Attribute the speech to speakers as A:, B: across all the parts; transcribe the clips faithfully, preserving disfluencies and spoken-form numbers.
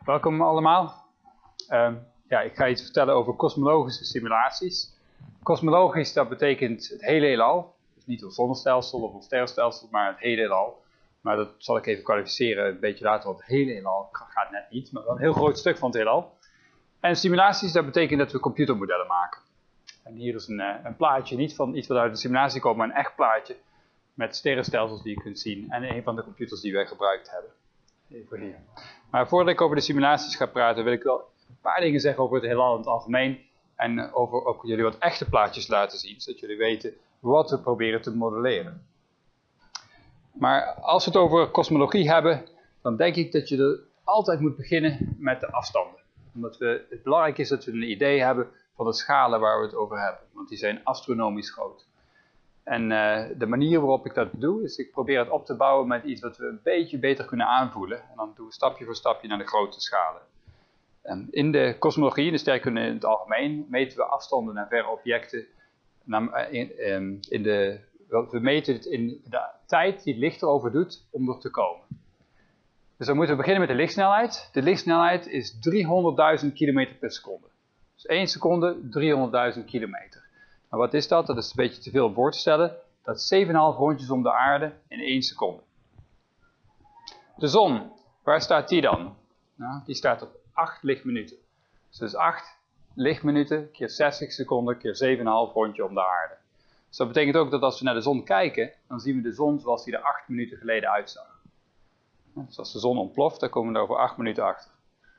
A: Welkom allemaal. Uh, ja, ik ga iets vertellen over kosmologische simulaties. Kosmologisch, dat betekent het hele heelal. Dus niet ons zonnestelsel of ons sterrenstelsel, maar het hele heelal. Maar dat zal ik even kwalificeren een beetje later, want het hele heelal gaat net niet, maar wel een heel groot stuk van het heelal. En simulaties, dat betekent dat we computermodellen maken. En hier is een, uh, een plaatje, niet van iets wat uit de simulatie komt, maar een echt plaatje met sterrenstelsels die je kunt zien. En een van de computers die wij gebruikt hebben. Even hier. Maar voordat ik over de simulaties ga praten, wil ik wel een paar dingen zeggen over het heelal in het algemeen. En over ook jullie wat echte plaatjes laten zien, zodat jullie weten wat we proberen te modelleren. Maar als we het over kosmologie hebben, dan denk ik dat je er altijd moet beginnen met de afstanden. Omdat we, het belangrijk is dat we een idee hebben van de schalen waar we het over hebben. Want die zijn astronomisch groot. En uh, de manier waarop ik dat doe, is ik probeer het op te bouwen met iets wat we een beetje beter kunnen aanvoelen. En dan doen we stapje voor stapje naar de grote schalen. En in de kosmologie, in de sterrenkunde in het algemeen, meten we afstanden naar verre objecten. In, in de, we meten het in de tijd die het licht erover doet om er te komen. Dus dan moeten we beginnen met de lichtsnelheid. De lichtsnelheid is driehonderdduizend kilometer per seconde. Dus één seconde, driehonderdduizend kilometer. Maar wat is dat? Dat is een beetje te veel om voor te stellen. Dat is zeven komma vijf rondjes om de aarde in één seconde. De zon, waar staat die dan? Nou, die staat op acht lichtminuten. Dus dat is acht lichtminuten keer zestig seconden keer zeven komma vijf rondje om de aarde. Dus dat betekent ook dat als we naar de zon kijken, dan zien we de zon zoals die er acht minuten geleden uitzag. Dus als de zon ontploft, dan komen we er over acht minuten achter.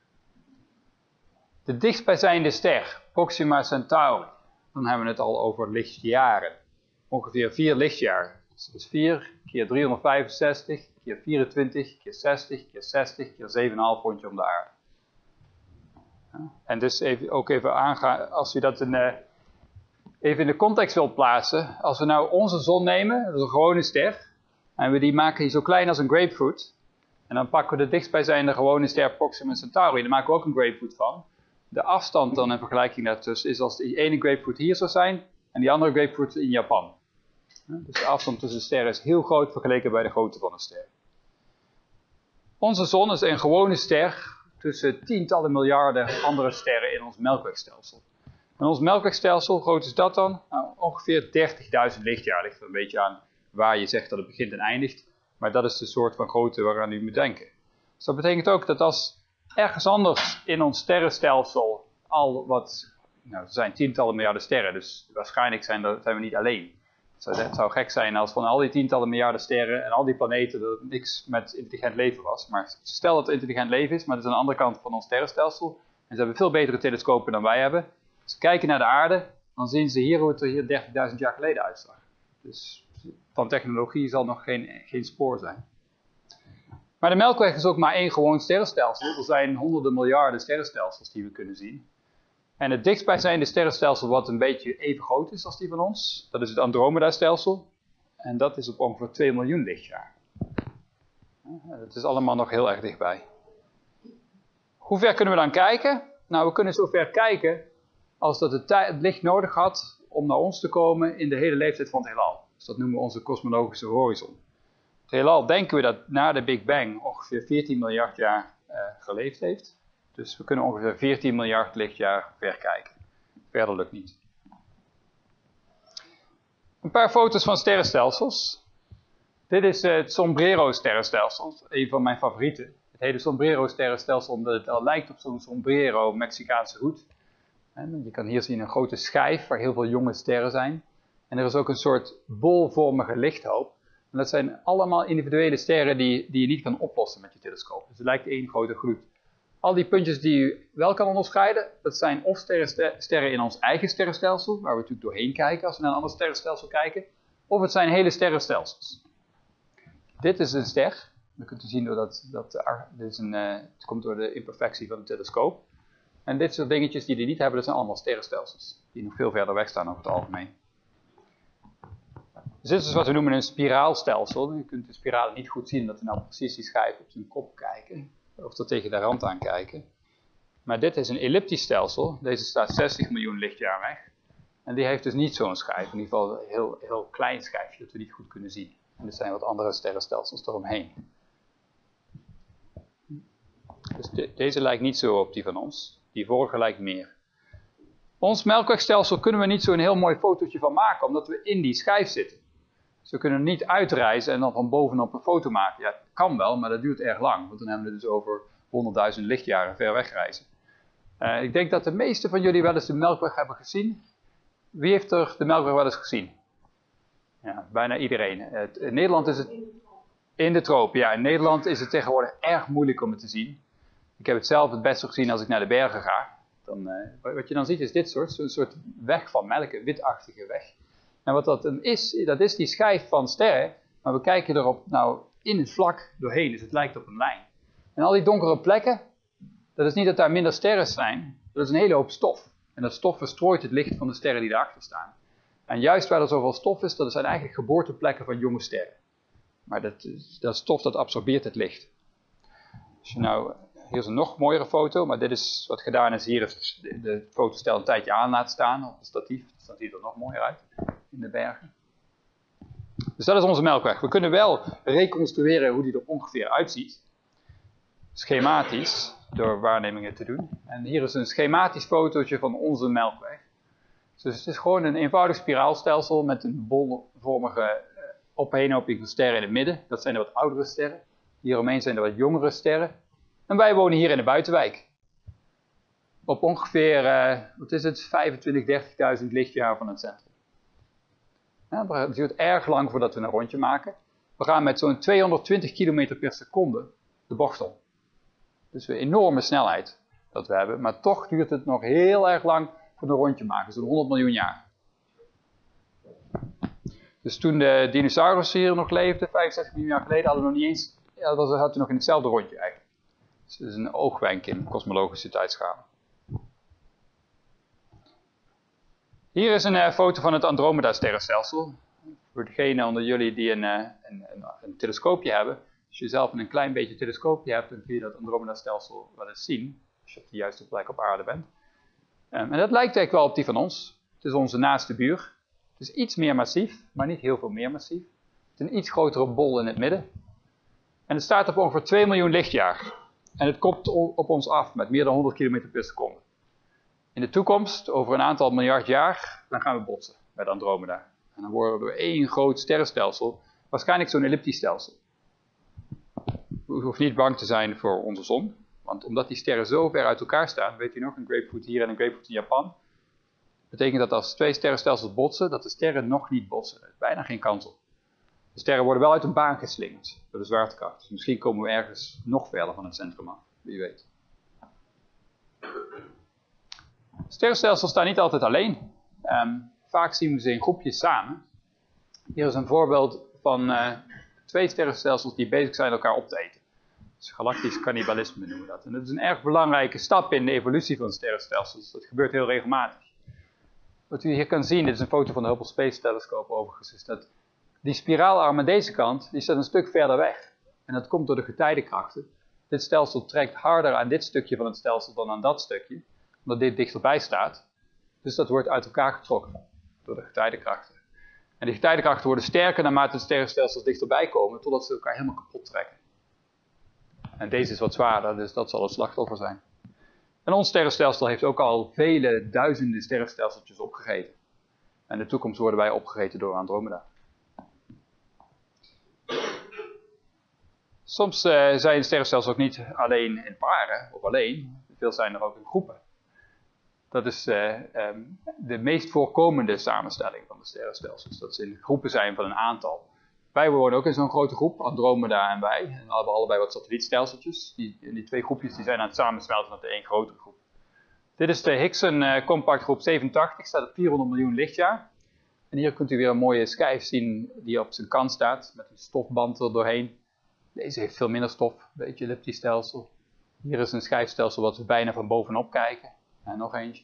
A: De dichtstbijzijnde ster, Proxima Centauri. Dan hebben we het al over lichtjaren. Ongeveer vier lichtjaar. Dus dat is vier keer driehonderdvijfenzestig keer vierentwintig keer zestig keer zestig keer zeven komma vijf rondje om de aarde. Ja. En dus even, ook even aangaan, als je dat in, uh, even in de context wilt plaatsen. Als we nou onze zon nemen, dat is een gewone ster. En we die maken die zo klein als een grapefruit. En dan pakken we de dichtstbijzijnde gewone ster Proxima Centauri. Daar maken we ook een grapefruit van. De afstand dan in vergelijking daartussen is als die ene grapefruit hier zou zijn en die andere grapefruit in Japan. Dus de afstand tussen de sterren is heel groot vergeleken bij de grootte van een ster. Onze zon is een gewone ster tussen tientallen miljarden andere sterren in ons melkwegstelsel. En ons melkwegstelsel, hoe groot is dat dan? Nou, ongeveer dertigduizend lichtjaar, ligt er een beetje aan waar je zegt dat het begint en eindigt. Maar dat is de soort van grootte waaraan u moet denken. Dus dat betekent ook dat als ergens anders in ons sterrenstelsel al wat, nou er zijn tientallen miljarden sterren, dus waarschijnlijk zijn, er, zijn we niet alleen. Het zou, het zou gek zijn als van al die tientallen miljarden sterren en al die planeten er niks met intelligent leven was. Maar stel dat het intelligent leven is, maar dat is aan de andere kant van ons sterrenstelsel. En ze hebben veel betere telescopen dan wij hebben. Als ze kijken naar de aarde, dan zien ze hier hoe het er hier dertigduizend jaar geleden uitzag. Dus van technologie zal nog geen, geen spoor zijn. Maar de Melkweg is ook maar één gewoon sterrenstelsel. Er zijn honderden miljarden sterrenstelsels die we kunnen zien. En het dichtstbijzijnde sterrenstelsel wat een beetje even groot is als die van ons, dat is het Andromeda-stelsel. En dat is op ongeveer twee miljoen lichtjaar. Het is allemaal nog heel erg dichtbij. Hoe ver kunnen we dan kijken? Nou, we kunnen zo ver kijken als dat het, het licht nodig had om naar ons te komen in de hele leeftijd van het heelal. Dus dat noemen we onze kosmologische horizon. Het heelal denken we dat na de Big Bang ongeveer veertien miljard jaar uh, geleefd heeft. Dus we kunnen ongeveer veertien miljard lichtjaar ver kijken. Verder lukt niet. Een paar foto's van sterrenstelsels. Dit is uh, het Sombrero-sterrenstelsel, een van mijn favorieten. Het heet Sombrero-sterrenstelsel omdat het al lijkt op zo'n sombrero Mexicaanse hoed. En je kan hier zien een grote schijf waar heel veel jonge sterren zijn. En er is ook een soort bolvormige lichthoop. En dat zijn allemaal individuele sterren die, die je niet kan oplossen met je telescoop. Dus het lijkt één grote gloed. Al die puntjes die u wel kan onderscheiden, dat zijn of sterren, sterren in ons eigen sterrenstelsel, waar we natuurlijk doorheen kijken als we naar een ander sterrenstelsel kijken, of het zijn hele sterrenstelsels. Dit is een ster. Dat kunt u zien door dat, dat dit is een, uh, het komt door de imperfectie van de telescoop. En dit soort dingetjes die die niet hebben, dat zijn allemaal sterrenstelsels, die nog veel verder weg staan over het algemeen. Dus dit is wat we noemen een spiraalstelsel. Je kunt de spiralen niet goed zien, omdat we nou precies die schijf op zijn kop kijken. Of er tegen de rand aan kijken. Maar dit is een elliptisch stelsel. Deze staat zestig miljoen lichtjaar weg. En die heeft dus niet zo'n schijf. In ieder geval een heel, heel klein schijfje dat we niet goed kunnen zien. En er zijn wat andere sterrenstelsels eromheen. Dus de, deze lijkt niet zo op die van ons. Die vorige lijkt meer. Ons melkwegstelsel kunnen we niet zo'n heel mooi fotootje van maken, omdat we in die schijf zitten. Dus we kunnen niet uitreizen en dan van bovenop een foto maken. Ja, het kan wel, maar dat duurt erg lang. Want dan hebben we het dus over honderdduizend lichtjaren ver weg reizen. Uh, ik denk dat de meesten van jullie wel eens de Melkweg hebben gezien. Wie heeft er de Melkweg wel eens gezien? Ja, bijna iedereen. Uh, in Nederland is het... In de tropen, ja. In Nederland is het tegenwoordig erg moeilijk om het te zien. Ik heb het zelf het beste gezien als ik naar de bergen ga. Dan, uh, wat je dan ziet is dit soort, zo'n soort weg van melk, een witachtige weg. En wat dat dan is, dat is die schijf van sterren, maar we kijken erop nou in het vlak doorheen, dus het lijkt op een lijn. En al die donkere plekken, dat is niet dat daar minder sterren zijn, dat is een hele hoop stof. En dat stof verstrooit het licht van de sterren die daarachter staan. En juist waar er zoveel stof is, dat zijn eigenlijk geboorteplekken van jonge sterren. Maar dat, dat stof dat absorbeert het licht. Als je nou... Hier is een nog mooiere foto, maar dit is wat gedaan is. Hier is de, de fotostel een tijdje aan laten staan op het statief. Dus dan ziet het er nog mooier uit in de bergen. Dus dat is onze melkweg. We kunnen wel reconstrueren hoe die er ongeveer uitziet. Schematisch, door waarnemingen te doen. En hier is een schematisch fotootje van onze melkweg. Dus het is gewoon een eenvoudig spiraalstelsel met een bolvormige opeenhoping van sterren in het midden. Dat zijn de wat oudere sterren. Hieromheen zijn de wat jongere sterren. En wij wonen hier in de buitenwijk. Op ongeveer, uh, wat is het, vijfentwintig, dertigduizend lichtjaar van het centrum. Ja, het duurt erg lang voordat we een rondje maken. We gaan met zo'n tweehonderdtwintig kilometer per seconde de bocht om. Dus een enorme snelheid dat we hebben. Maar toch duurt het nog heel erg lang voor een rondje maken. Zo'n honderd miljoen jaar. Dus toen de dinosaurussen hier nog leefden, vijfenzestig miljoen jaar geleden, hadden we nog niet eens, ja, dat hadden we nog in hetzelfde rondje eigenlijk. Dus het is een oogwenk in kosmologische tijdschalen. Hier is een uh, foto van het Andromeda-sterrenstelsel. Voor degenen onder jullie die een, uh, een, een, een telescoopje hebben. Als je zelf een klein beetje telescoopje hebt, dan kun je dat Andromeda-stelsel wel eens zien. Als je op de juiste plek op aarde bent. Um, en dat lijkt eigenlijk wel op die van ons. Het is onze naaste buur. Het is iets meer massief, maar niet heel veel meer massief. Het is een iets grotere bol in het midden. En het staat op ongeveer twee miljoen lichtjaar. En het komt op ons af met meer dan honderd kilometer per seconde. In de toekomst, over een aantal miljard jaar, dan gaan we botsen met Andromeda. En dan worden we één groot sterrenstelsel, waarschijnlijk zo'n elliptisch stelsel. U hoeft niet bang te zijn voor onze zon, want omdat die sterren zo ver uit elkaar staan, weet u nog, een grapefruit hier en een grapefruit in Japan, betekent dat als twee sterrenstelsels botsen, dat de sterren nog niet botsen. Er is bijna geen kans op. De sterren worden wel uit hun baan geslingerd door de zwaartekracht. Dus misschien komen we ergens nog verder van het centrum af, wie weet. Sterrenstelsels staan niet altijd alleen. Um, vaak zien we ze in groepjes samen. Hier is een voorbeeld van uh, twee sterrenstelsels die bezig zijn elkaar op te eten. Dus galactisch cannibalisme noemen we dat. En dat is een erg belangrijke stap in de evolutie van sterrenstelsels. Dat gebeurt heel regelmatig. Wat u hier kan zien, dit is een foto van de Hubble Space Telescope overigens, is dat die spiraalarm aan deze kant, die staat een stuk verder weg. En dat komt door de getijdenkrachten. Dit stelsel trekt harder aan dit stukje van het stelsel dan aan dat stukje, omdat dit dichterbij staat. Dus dat wordt uit elkaar getrokken door de getijdenkrachten. En die getijdenkrachten worden sterker naarmate de sterrenstelsels dichterbij komen, totdat ze elkaar helemaal kapot trekken. En deze is wat zwaarder, dus dat zal het slachtoffer zijn. En ons sterrenstelsel heeft ook al vele duizenden sterrenstelseltjes opgegeten. En in de toekomst worden wij opgegeten door Andromeda. Soms uh, zijn sterrenstelsels ook niet alleen in paren, of alleen. Veel zijn er ook in groepen. Dat is uh, um, de meest voorkomende samenstelling van de sterrenstelsels. Dat ze in groepen zijn van een aantal. Wij wonen ook in zo'n grote groep, Andromeda en wij. En we hebben allebei wat satellietstelseltjes. Die, die twee groepjes die zijn aan het samensmelten tot één grotere groep. Dit is de Higgson uh, Compact Groep zevenentachtig, staat op vierhonderd miljoen lichtjaar. En hier kunt u weer een mooie schijf zien die op zijn kant staat, met een stofband er doorheen. Deze heeft veel minder stof, een beetje elliptisch stelsel. Hier is een schijfstelsel wat we bijna van bovenop kijken. En nog eentje.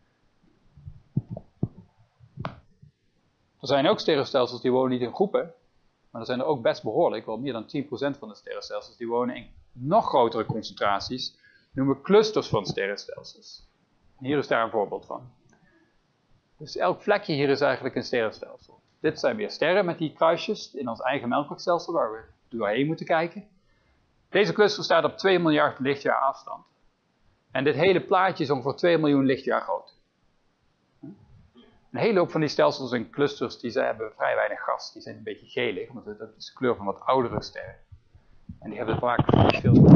A: Er zijn ook sterrenstelsels die wonen niet in groepen. Maar er zijn er ook best behoorlijk, wel meer dan tien procent van de sterrenstelsels die wonen in nog grotere concentraties. Die noemen we clusters van sterrenstelsels. Hier is daar een voorbeeld van. Dus elk vlekje hier is eigenlijk een sterrenstelsel. Dit zijn weer sterren met die kruisjes in ons eigen melkwegstelsel waar we doorheen moeten kijken. Deze cluster staat op twee miljard lichtjaar afstand. En dit hele plaatje is ongeveer twee miljoen lichtjaar groot. Een hele hoop van die stelsels en clusters die ze hebben vrij weinig gas. Die zijn een beetje gelig, want dat is de kleur van wat oudere sterren. En die hebben vaak veel...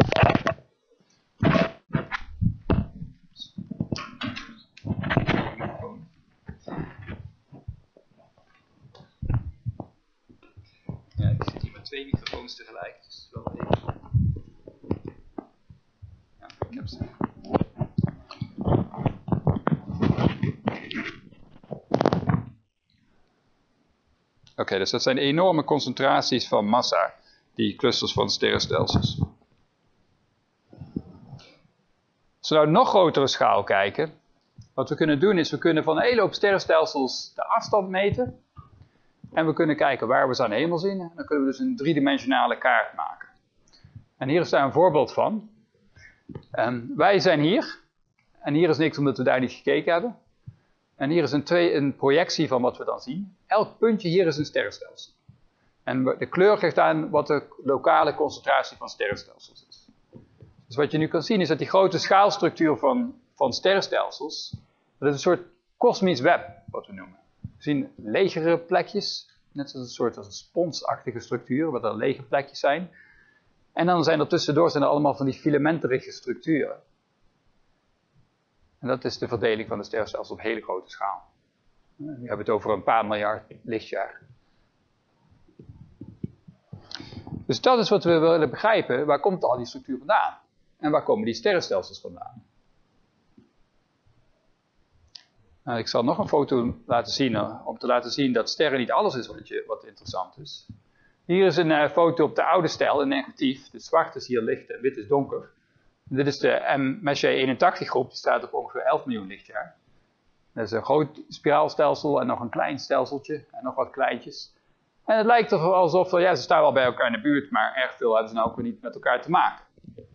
A: Ja, ik zit hier met twee microfoons tegelijk, dus wel even... Ja, ik heb ze. Oké, okay, dus dat zijn enorme concentraties van massa, die clusters van sterrenstelsels. Als we nou een nog grotere schaal kijken, wat we kunnen doen is, we kunnen van een hele hoop sterrenstelsels de afstand meten. En we kunnen kijken waar we ze aan de hemel zien. En dan kunnen we dus een driedimensionale kaart maken. En hier is daar een voorbeeld van. Um, wij zijn hier. En hier is niks omdat we daar niet gekeken hebben. En hier is een, twee, een projectie van wat we dan zien. Elk puntje hier is een sterrenstelsel. En de kleur geeft aan wat de lokale concentratie van sterrenstelsels is. Dus wat je nu kan zien is dat die grote schaalstructuur van, van sterrenstelsels, dat is een soort kosmisch web, wat we noemen. We zien legere plekjes, net als een soort als een sponsachtige structuur, waar er lege plekjes zijn. En dan zijn er tussendoor zijn er allemaal van die filamenterige structuren. En dat is de verdeling van de sterrenstelsels op hele grote schaal. Nu hebben we het over een paar miljard lichtjaar. Dus dat is wat we willen begrijpen. Waar komt al die structuur vandaan? En waar komen die sterrenstelsels vandaan? Nou, ik zal nog een foto laten zien, om te laten zien dat sterren niet alles is wat, je, wat interessant is. Hier is een uh, foto op de oude stijl, een negatief. De zwart is hier licht en wit is donker. Dit is de M Messier eenentachtig groep, die staat op ongeveer elf miljoen lichtjaar. Dat is een groot spiraalstelsel en nog een klein stelseltje en nog wat kleintjes. En het lijkt er alsof, ja, ze staan wel bij elkaar in de buurt, maar erg veel hebben ze nou ook weer niet met elkaar te maken.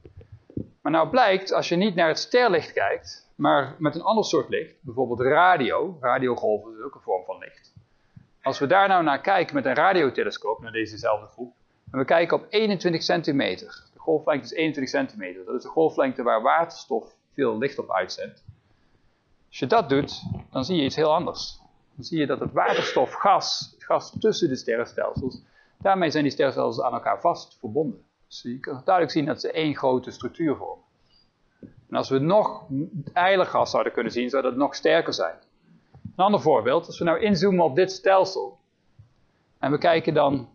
A: Maar nou blijkt, als je niet naar het sterlicht kijkt, maar met een ander soort licht, bijvoorbeeld radio, radiogolven is ook een vorm van licht. Als we daar nou naar kijken met een radiotelescoop, naar dezezelfde groep, en we kijken op eenentwintig centimeter. De golflengte is eenentwintig centimeter. Dat is de golflengte waar waterstof veel licht op uitzendt. Als je dat doet, dan zie je iets heel anders. Dan zie je dat het waterstofgas, het gas tussen de sterrenstelsels, daarmee zijn die sterrenstelsels aan elkaar vast verbonden. Dus je kan duidelijk zien dat ze één grote structuur vormen. En als we nog ijler gas zouden kunnen zien, zou dat nog sterker zijn. Een ander voorbeeld, als we nou inzoomen op dit stelsel, en we kijken dan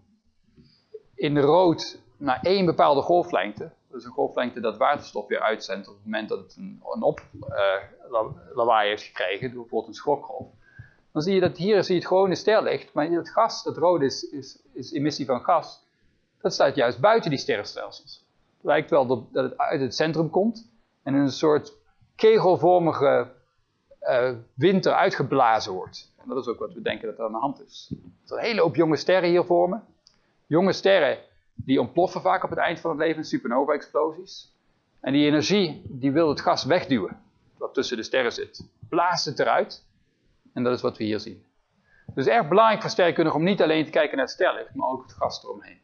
A: in rood naar één bepaalde golflengte, dat is een golflengte dat waterstof weer uitzendt op het moment dat het een, een op, uh, lawaai heeft gekregen, door bijvoorbeeld een schokgolf. Dan zie je dat hier zie je het gewone sterlicht, maar het gas, het rode is, is, is emissie van gas, dat staat juist buiten die sterrenstelsels. Het lijkt wel dat het uit het centrum komt en in een soort kegelvormige uh, wind eruit geblazen wordt. En dat is ook wat we denken dat er aan de hand is. Dat er een hele hoop jonge sterren hier vormen. Jonge sterren die ontploffen vaak op het eind van het leven in supernova-explosies. En die energie die wil het gas wegduwen, wat tussen de sterren zit. Blaast het eruit. En dat is wat we hier zien. Dus erg belangrijk voor sterrenkundigen om niet alleen te kijken naar het sterlicht, maar ook het gas eromheen.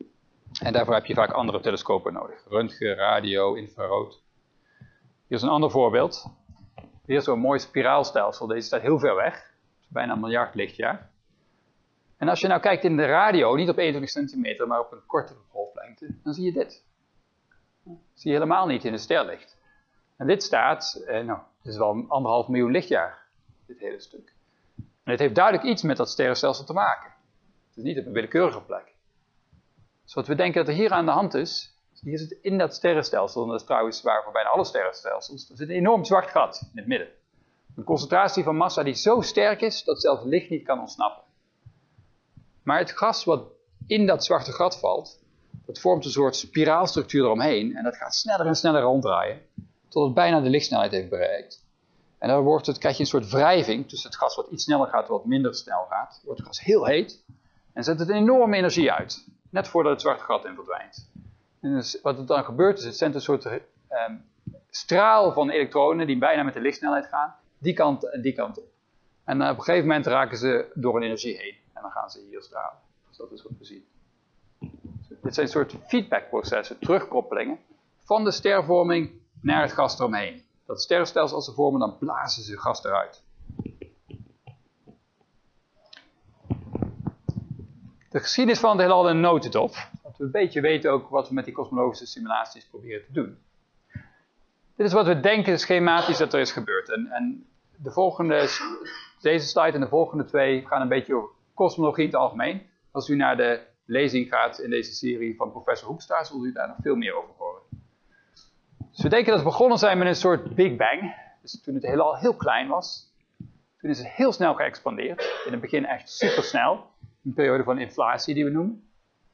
A: En daarvoor heb je vaak andere telescopen nodig. Röntgen, radio, infrarood. Hier is een ander voorbeeld. Hier is zo'n mooi spiraalstelsel. Deze staat heel ver weg. Bijna een miljard lichtjaar. En als je nou kijkt in de radio, niet op eenentwintig centimeter, maar op een kortere golflengte, dan zie je dit. Dat zie je helemaal niet in het sterlicht. En dit staat, eh, nou, dit is wel anderhalf miljoen lichtjaar, dit hele stuk. En het heeft duidelijk iets met dat sterrenstelsel te maken. Het is niet op een willekeurige plek. Dus wat we denken dat er hier aan de hand is, hier zit in dat sterrenstelsel, en dat is trouwens waar voor bijna alle sterrenstelsels, er zit een enorm zwart gat in het midden. Een concentratie van massa die zo sterk is, dat zelfs licht niet kan ontsnappen. Maar het gas wat in dat zwarte gat valt, dat vormt een soort spiraalstructuur eromheen. En dat gaat sneller en sneller ronddraaien, tot het bijna de lichtsnelheid heeft bereikt. En dan wordt het, krijg je een soort wrijving tussen het gas wat iets sneller gaat en wat minder snel gaat. Dan wordt het gas heel heet en zet het een enorme energie uit. Net voordat het zwarte gat in verdwijnt. En dus wat er dan gebeurt is, het zendt een soort eh, straal van elektronen die bijna met de lichtsnelheid gaan. Die kant en die kant op. En op een gegeven moment raken ze door een energie heen. En dan gaan ze hier stralen. Dus dat is wat we zien. dit zijn een soort feedbackprocessen, terugkoppelingen, van de stervorming naar het gas eromheen. Dat sterrenstelsel als ze vormen, dan blazen ze gas eruit. De geschiedenis van het heelal in een notendop. Dat we een beetje weten ook wat we met die kosmologische simulaties proberen te doen. Dit is wat we denken schematisch dat er is gebeurd. En, en de volgende, deze slide en de volgende twee gaan een beetje over kosmologie in het algemeen. Als u naar de lezing gaat in deze serie van professor Hoekstra, zult u daar nog veel meer over horen. Dus we denken dat we begonnen zijn met een soort Big Bang. Dus toen het heelal heel klein was. Toen is het heel snel geëxpandeerd. In het begin echt supersnel. Een periode van inflatie die we noemen.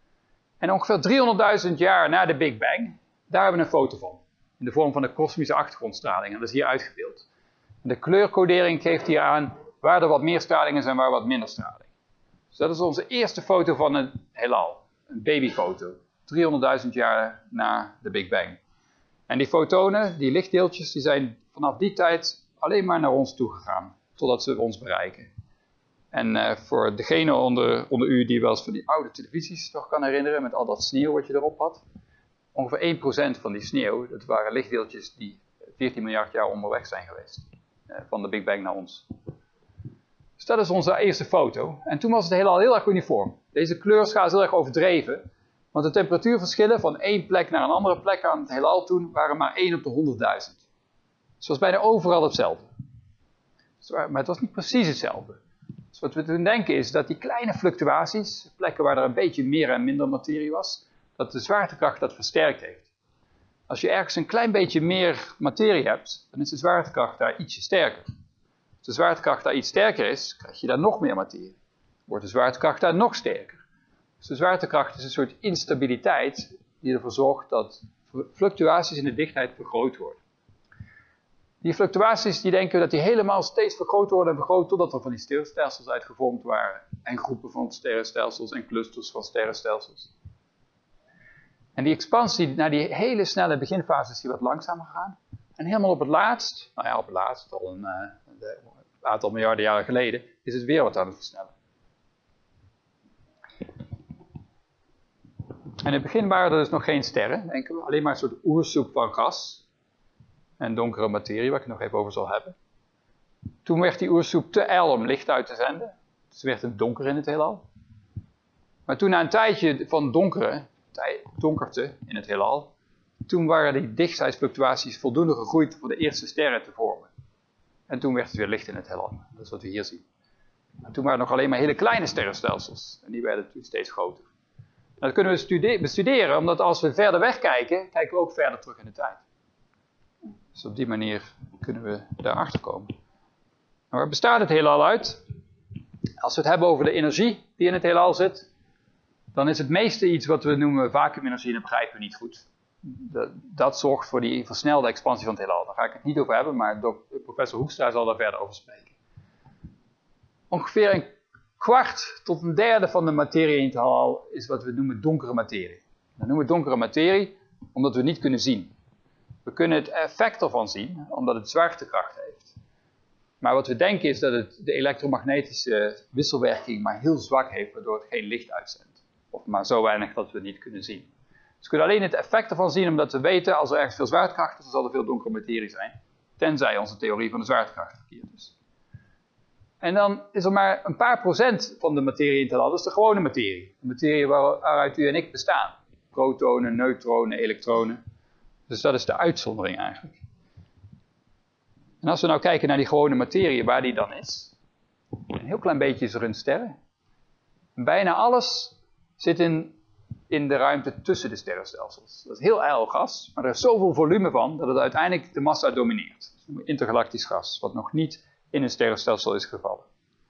A: En ongeveer driehonderdduizend jaar na de Big Bang, daar hebben we een foto van. In de vorm van de kosmische achtergrondstraling. En dat is hier uitgebeeld. En de kleurcodering geeft hier aan waar er wat meer straling is en waar wat minder straling. Dus dat is onze eerste foto van het heelal. Een babyfoto. driehonderdduizend jaar na de Big Bang. En die fotonen, die lichtdeeltjes, die zijn vanaf die tijd alleen maar naar ons toe gegaan. Totdat ze ons bereiken. En uh, voor degene onder, onder u die wel eens van die oude televisies nog kan herinneren, met al dat sneeuw wat je erop had. Ongeveer één procent van die sneeuw, dat waren lichtdeeltjes die veertien miljard jaar onderweg zijn geweest. Uh, van de Big Bang naar ons. Dus dat is onze eerste foto. En toen was het heelal heel erg uniform. Deze kleurschaal is heel erg overdreven. Want de temperatuurverschillen van één plek naar een andere plek aan het heelal toen waren maar één op de honderdduizend. Dus het was bijna overal hetzelfde. Maar het was niet precies hetzelfde. Dus wat we toen denken is dat die kleine fluctuaties, plekken waar er een beetje meer en minder materie was, dat de zwaartekracht dat versterkt heeft. Als je ergens een klein beetje meer materie hebt, dan is de zwaartekracht daar ietsje sterker. Als de zwaartekracht daar iets sterker is, krijg je daar nog meer materie. Wordt de zwaartekracht daar nog sterker. Dus de zwaartekracht is een soort instabiliteit die ervoor zorgt dat fluctuaties in de dichtheid vergroot worden. Die fluctuaties, die denken we dat die helemaal steeds vergroot worden en vergroot totdat er van die sterrenstelsels uitgevormd waren. En groepen van sterrenstelsels en clusters van sterrenstelsels. En die expansie naar die hele snelle beginfase is die wat langzamer gegaan. En helemaal op het laatst, nou ja op het laatst, al een, uh, een aantal miljarden jaren geleden, is het weer wat aan het versnellen. En in het begin waren er dus nog geen sterren, denken we. Alleen maar een soort oersoep van gas. En donkere materie, waar ik het nog even over zal hebben. Toen werd die oersoep te ijl om licht uit te zenden. Dus werd het donker in het heelal. Maar toen na een tijdje van donkere, tij, donkerte in het heelal, toen waren die dichtheidsfluctuaties voldoende gegroeid voor de eerste sterren te vormen. En toen werd het weer licht in het heelal. Dat is wat we hier zien. En toen waren er nog alleen maar hele kleine sterrenstelsels. En die werden toen steeds groter. En dat kunnen we stude- bestuderen, omdat als we verder wegkijken, kijken we ook verder terug in de tijd. Dus op die manier kunnen we daarachter komen. Nou, waar bestaat het heelal uit? Als we het hebben over de energie die in het heelal zit, dan is het meeste iets wat we noemen vacuumenergie, en dat begrijpen we niet goed. Dat, dat zorgt voor die versnelde expansie van het heelal. Daar ga ik het niet over hebben, maar professor Hoekstra zal daar verder over spreken. Ongeveer een kwart tot een derde van de materie in het heelal is wat we noemen donkere materie. Dat noemen we donkere materie omdat we het niet kunnen zien. We kunnen het effect ervan zien, omdat het zwaartekracht heeft. Maar wat we denken is dat het de elektromagnetische wisselwerking maar heel zwak heeft, waardoor het geen licht uitzendt. Of maar zo weinig dat we het niet kunnen zien. Dus we kunnen alleen het effect ervan zien, omdat we weten, als er ergens veel zwaartekracht is, dan zal er veel donkere materie zijn. Tenzij onze theorie van de zwaartekracht verkeerd is. En dan is er maar een paar procent van de materie in het heelal, dat is de gewone materie. De materie waaruit u en ik bestaan. Protonen, neutronen, elektronen. Dus dat is de uitzondering eigenlijk. En als we nou kijken naar die gewone materie, waar die dan is. Een heel klein beetje is er in sterren. En bijna alles zit in, in de ruimte tussen de sterrenstelsels. Dat is heel ijl gas, maar er is zoveel volume van dat het uiteindelijk de massa domineert. Intergalactisch gas, wat nog niet in een sterrenstelsel is gevallen.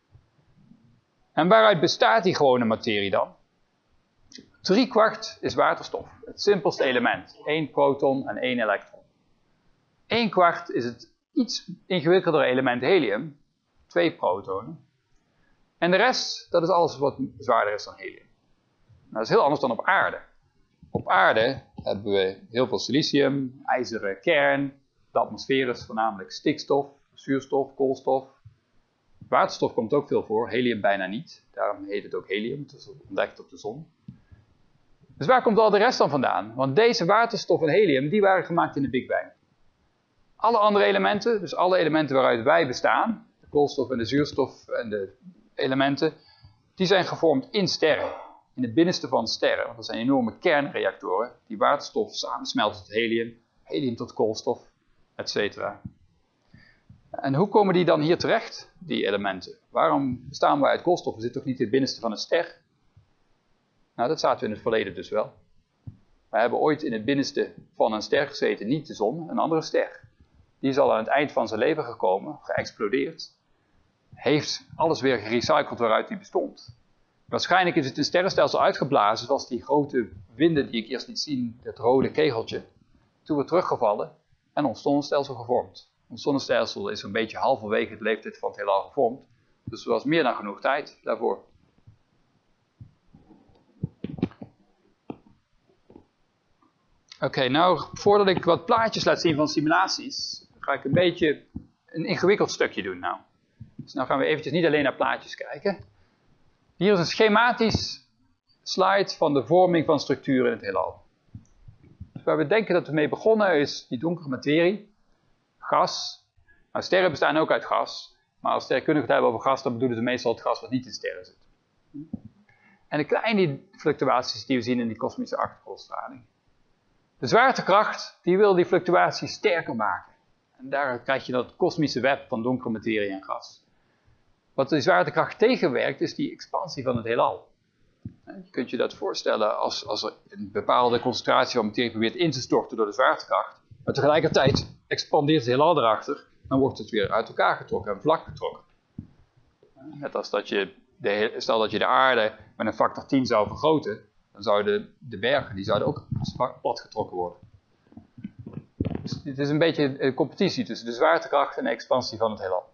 A: En waaruit bestaat die gewone materie dan? Drie kwart is waterstof, het simpelste element. één proton en één elektron. Eén kwart is het iets ingewikkeldere element helium, twee protonen. En de rest, dat is alles wat zwaarder is dan helium. Nou, dat is heel anders dan op aarde. Op aarde hebben we heel veel silicium, ijzeren kern. De atmosfeer is voornamelijk stikstof, zuurstof, koolstof. Waterstof komt ook veel voor, helium bijna niet. Daarom heet het ook helium, het is ontdekt op de zon. Dus waar komt al de rest dan vandaan? Want deze waterstof en helium, die waren gemaakt in de Big Bang. Alle andere elementen, dus alle elementen waaruit wij bestaan, de koolstof en de zuurstof en de elementen, die zijn gevormd in sterren. In het binnenste van sterren. Want dat zijn enorme kernreactoren die waterstof samensmelten tot helium, helium tot koolstof, et cetera. En hoe komen die dan hier terecht, die elementen? Waarom bestaan wij uit koolstof? We zitten toch niet in het binnenste van een ster? Nou, dat zaten we in het verleden dus wel. We hebben ooit in het binnenste van een ster gezeten, niet de zon, een andere ster. Die is al aan het eind van zijn leven gekomen, geëxplodeerd. Heeft alles weer gerecycled waaruit die bestond. Waarschijnlijk is het een sterrenstelsel uitgeblazen, zoals die grote winden die ik eerst liet zien, dat rode kegeltje. Toen weer teruggevallen en ons zonnestelsel gevormd. Ons zonnestelsel is een beetje halverwege het leeftijd van het heelal gevormd. Dus er was meer dan genoeg tijd daarvoor. Oké, okay, nou voordat ik wat plaatjes laat zien van simulaties, ga ik een beetje een ingewikkeld stukje doen nou. Dus nou gaan we eventjes niet alleen naar plaatjes kijken. Hier is een schematisch slide van de vorming van structuren in het heelal. Dus waar we denken dat we mee begonnen is die donkere materie, gas. Nou, sterren bestaan ook uit gas, maar als sterrenkundigen het hebben over gas, dan bedoelen ze meestal het gas wat niet in sterren zit. En de kleine fluctuaties die we zien in die kosmische achtergrondstraling. De zwaartekracht die wil die fluctuaties sterker maken. En daar krijg je dat kosmische web van donkere materie en gas. Wat de zwaartekracht tegenwerkt is die expansie van het heelal. Je kunt je dat voorstellen als, als er een bepaalde concentratie van materie probeert in te storten door de zwaartekracht. Maar tegelijkertijd expandeert het heelal erachter. Dan wordt het weer uit elkaar getrokken en vlak getrokken. Net als dat je, de, stel dat je de aarde met een factor tien zou vergroten. Dan zouden de bergen die zouden ook plat getrokken worden. Dus het is een beetje een competitie tussen de zwaartekracht en de expansie van het heelal.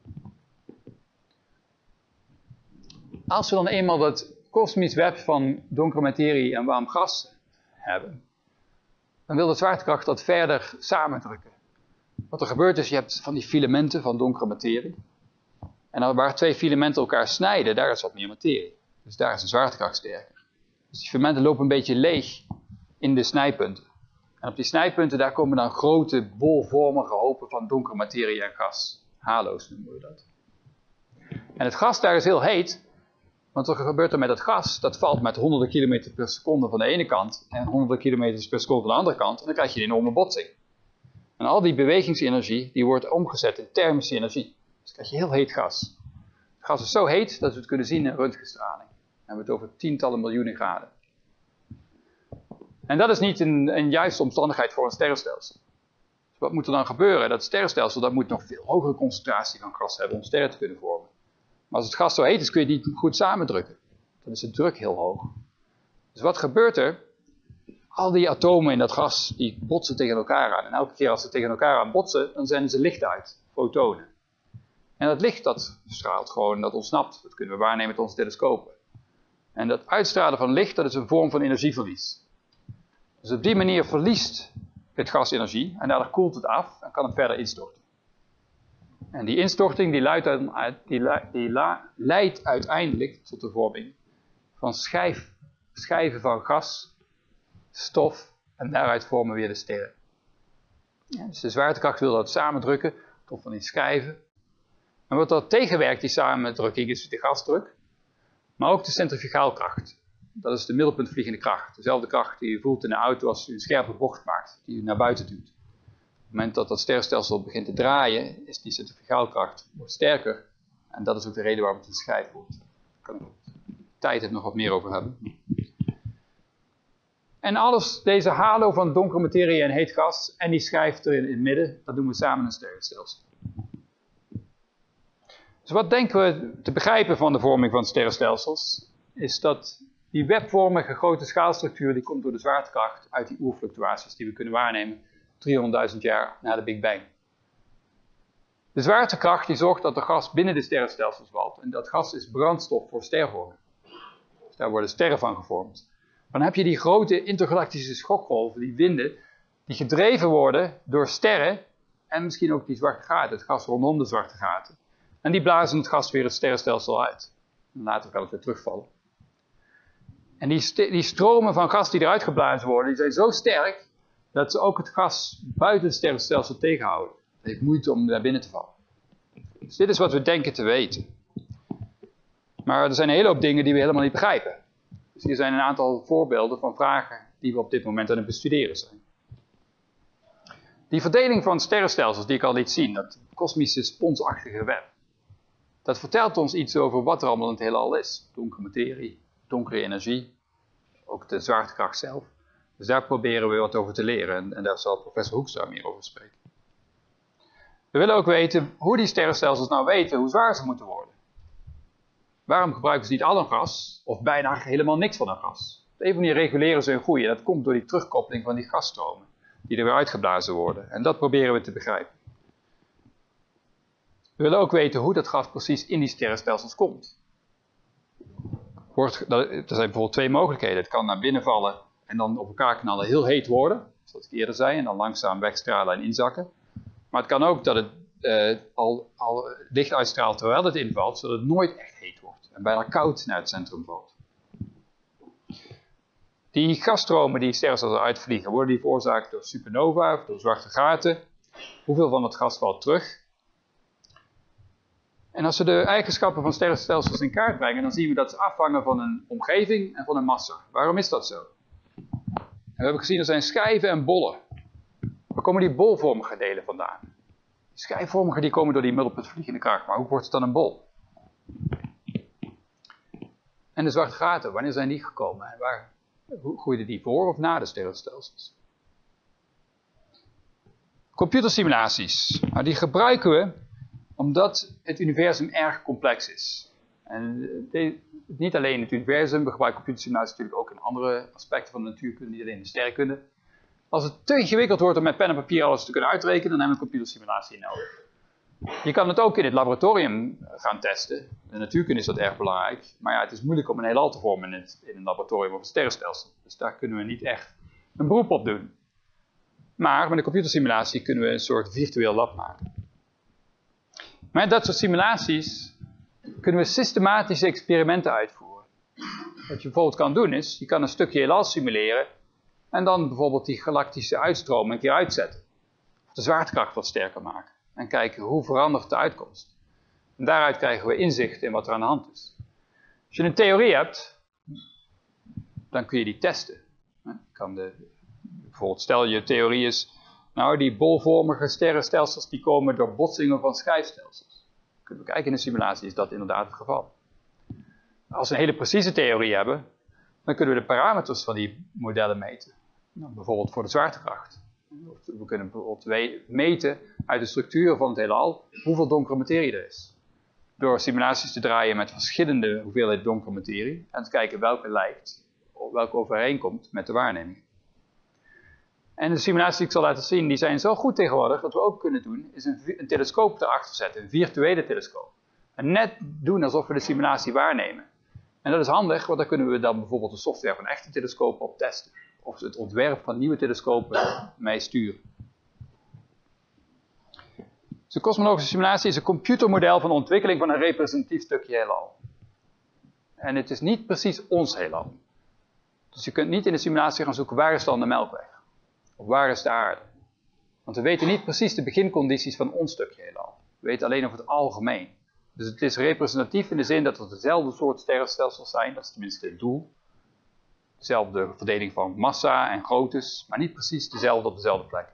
A: Als we dan eenmaal dat kosmisch web van donkere materie en warm gas hebben, dan wil de zwaartekracht dat verder samendrukken. Wat er gebeurt is, je hebt van die filamenten van donkere materie. En dan waar twee filamenten elkaar snijden, daar is wat meer materie. Dus daar is de zwaartekracht sterker. Dus die filamenten lopen een beetje leeg in de snijpunten. En op die snijpunten, daar komen dan grote bolvormige hopen van donkere materie en gas. Halo's noemen we dat. En het gas daar is heel heet. Want wat gebeurt er met het gas? Dat valt met honderden kilometer per seconde van de ene kant en honderden kilometer per seconde van de andere kant. En dan krijg je een enorme botsing. En al die bewegingsenergie die wordt omgezet in thermische energie. Dus dan krijg je heel heet gas. Het gas is zo heet dat we het kunnen zien in röntgenstraling. Dan hebben we het over tientallen miljoenen graden. En dat is niet een, een juiste omstandigheid voor een sterrenstelsel. Dus wat moet er dan gebeuren? Dat sterrenstelsel dat moet nog veel hogere concentratie van gas hebben om sterren te kunnen vormen. Maar als het gas zo heet is, kun je het niet goed samendrukken. Dan is de druk heel hoog. Dus wat gebeurt er? Al die atomen in dat gas, die botsen tegen elkaar aan. En elke keer als ze tegen elkaar aan botsen, dan zenden ze licht uit. Fotonen. En dat licht, dat straalt gewoon, dat ontsnapt. Dat kunnen we waarnemen met onze telescopen. En dat uitstralen van licht, dat is een vorm van energieverlies. Dus op die manier verliest het gas energie. En daardoor koelt het af en kan het verder instorten. En die instorting die leidt, uit, die, die la, leidt uiteindelijk tot de vorming van schijf, schijven van gas, stof en daaruit vormen weer de sterren. Ja, dus de zwaartekracht wil dat samendrukken tot van die schijven. En wat dat tegenwerkt, die samendrukking, is de gasdruk, maar ook de centrifugaalkracht. Dat is de middelpuntvliegende kracht. Dezelfde kracht die je voelt in een auto als je een scherpe bocht maakt, die je naar buiten duwt. Op het moment dat dat sterrenstelsel begint te draaien, is die centrifugaalkracht wordt sterker. En dat is ook de reden waarom het een schijf wordt. Daar kan ik tijd er nog wat meer over hebben. En alles, deze halo van donkere materie en heet gas en die schijf er in het midden, dat doen we samen een sterrenstelsel. Dus wat denken we te begrijpen van de vorming van sterrenstelsels, is dat die webvormige grote schaalstructuur, die komt door de zwaartekracht uit die oerfluctuaties die we kunnen waarnemen driehonderdduizend jaar na de Big Bang. De zwaartekracht die zorgt dat er gas binnen de sterrenstelsels valt. En dat gas is brandstof voor stervorming. Dus daar worden sterren van gevormd. Dan heb je die grote intergalactische schokgolven, die winden, die gedreven worden door sterren en misschien ook die zwarte gaten, het gas rondom de zwarte gaten. En die blazen het gas weer het sterrenstelsel uit. En later kan het weer terugvallen. En die, die stromen van gas die eruit geblazen worden, die zijn zo sterk dat ze ook het gas buiten het sterrenstelsel tegenhouden. Het heeft moeite om naar binnen te vallen. Dus dit is wat we denken te weten. Maar er zijn een hele hoop dingen die we helemaal niet begrijpen. Dus hier zijn een aantal voorbeelden van vragen die we op dit moment aan het bestuderen zijn. Die verdeling van sterrenstelsels die ik al liet zien, dat kosmische sponsachtige web, dat vertelt ons iets over wat er allemaal in het heelal is. Donkere materie, donkere energie, ook de zwaartekracht zelf. Dus daar proberen we wat over te leren en, en daar zal professor Hoekstra meer over spreken. We willen ook weten hoe die sterrenstelsels nou weten hoe zwaar ze moeten worden. Waarom gebruiken ze niet al een gas of bijna helemaal niks van een gas? Op een manier reguleren ze hun groei en dat komt door die terugkoppeling van die gasstromen die er weer uitgeblazen worden. En dat proberen we te begrijpen. We willen ook weten hoe dat gas precies in die sterrenstelsels komt. Er zijn bijvoorbeeld twee mogelijkheden. Het kan naar binnen vallen en dan op elkaar knallen, heel heet worden, zoals ik eerder zei, en dan langzaam wegstralen en inzakken. Maar het kan ook dat het uh, al, al licht uitstraalt terwijl het invalt, zodat het nooit echt heet wordt en bijna koud naar het centrum valt. Die gasstromen die sterrenstelsels uitvliegen, worden die veroorzaakt door supernova of door zwarte gaten. Hoeveel van het gas valt terug? En als we de eigenschappen van sterrenstelsels in kaart brengen, dan zien we dat ze afhangen van een omgeving en van een massa. Waarom is dat zo? En we hebben gezien, er zijn schijven en bollen. Waar komen die bolvormige delen vandaan? Die schijfvormige die komen door die middelpuntvliegende kracht, maar hoe wordt het dan een bol? En de zwarte gaten, wanneer zijn die gekomen? En waar groeiden die voor of na de sterrenstelsels? Computersimulaties, nou, die gebruiken we omdat het universum erg complex is. En de, niet alleen het universum, we gebruiken computersimulaties natuurlijk ook in andere aspecten van de natuurkunde, niet alleen de sterrenkunde. Als het te ingewikkeld wordt om met pen en papier alles te kunnen uitrekenen, dan hebben we een computersimulatie nodig. Je kan het ook in het laboratorium gaan testen. In natuurkunde is dat erg belangrijk. Maar ja, het is moeilijk om een heelal te vormen in, het, in een laboratorium of een sterrenstelsel. Dus daar kunnen we niet echt een beroep op doen. Maar met een computersimulatie kunnen we een soort virtueel lab maken. Met dat soort simulaties kunnen we systematische experimenten uitvoeren. Wat je bijvoorbeeld kan doen is, je kan een stukje heelal simuleren en dan bijvoorbeeld die galactische uitstroom een keer uitzetten. Of de zwaartekracht wat sterker maken. En kijken hoe verandert de uitkomst. En daaruit krijgen we inzicht in wat er aan de hand is. Als je een theorie hebt, dan kun je die testen. Kan de, bijvoorbeeld stel je theorie is, nou die bolvormige sterrenstelsels die komen door botsingen van schijfstelsels. Dan kunnen we kijken in de simulatie, is dat inderdaad het geval. Als we een hele precieze theorie hebben, dan kunnen we de parameters van die modellen meten. Nou, bijvoorbeeld voor de zwaartekracht. We kunnen bijvoorbeeld meten uit de structuur van het heelal hoeveel donkere materie er is. Door simulaties te draaien met verschillende hoeveelheden donkere materie en te kijken welke lijkt, of welke overeenkomt met de waarneming. En de simulaties die ik zal laten zien, die zijn zo goed tegenwoordig, dat we ook kunnen doen, is een, een telescoop erachter zetten, een virtuele telescoop. En net doen alsof we de simulatie waarnemen. En dat is handig, want dan kunnen we dan bijvoorbeeld de software van echte telescopen op testen. Of het ontwerp van nieuwe telescopen mee sturen. Dus een kosmologische simulatie is een computermodel van de ontwikkeling van een representatief stukje heelal. En het is niet precies ons heelal. Dus je kunt niet in de simulatie gaan zoeken waar is dan de Melkweg. Of waar is de aarde. Want we weten niet precies de begincondities van ons stukje heelal. We weten alleen over het algemeen. Dus het is representatief in de zin dat er dezelfde soort sterrenstelsels zijn. Dat is tenminste het doel. Dezelfde verdeling van massa en groottes, maar niet precies dezelfde op dezelfde plek.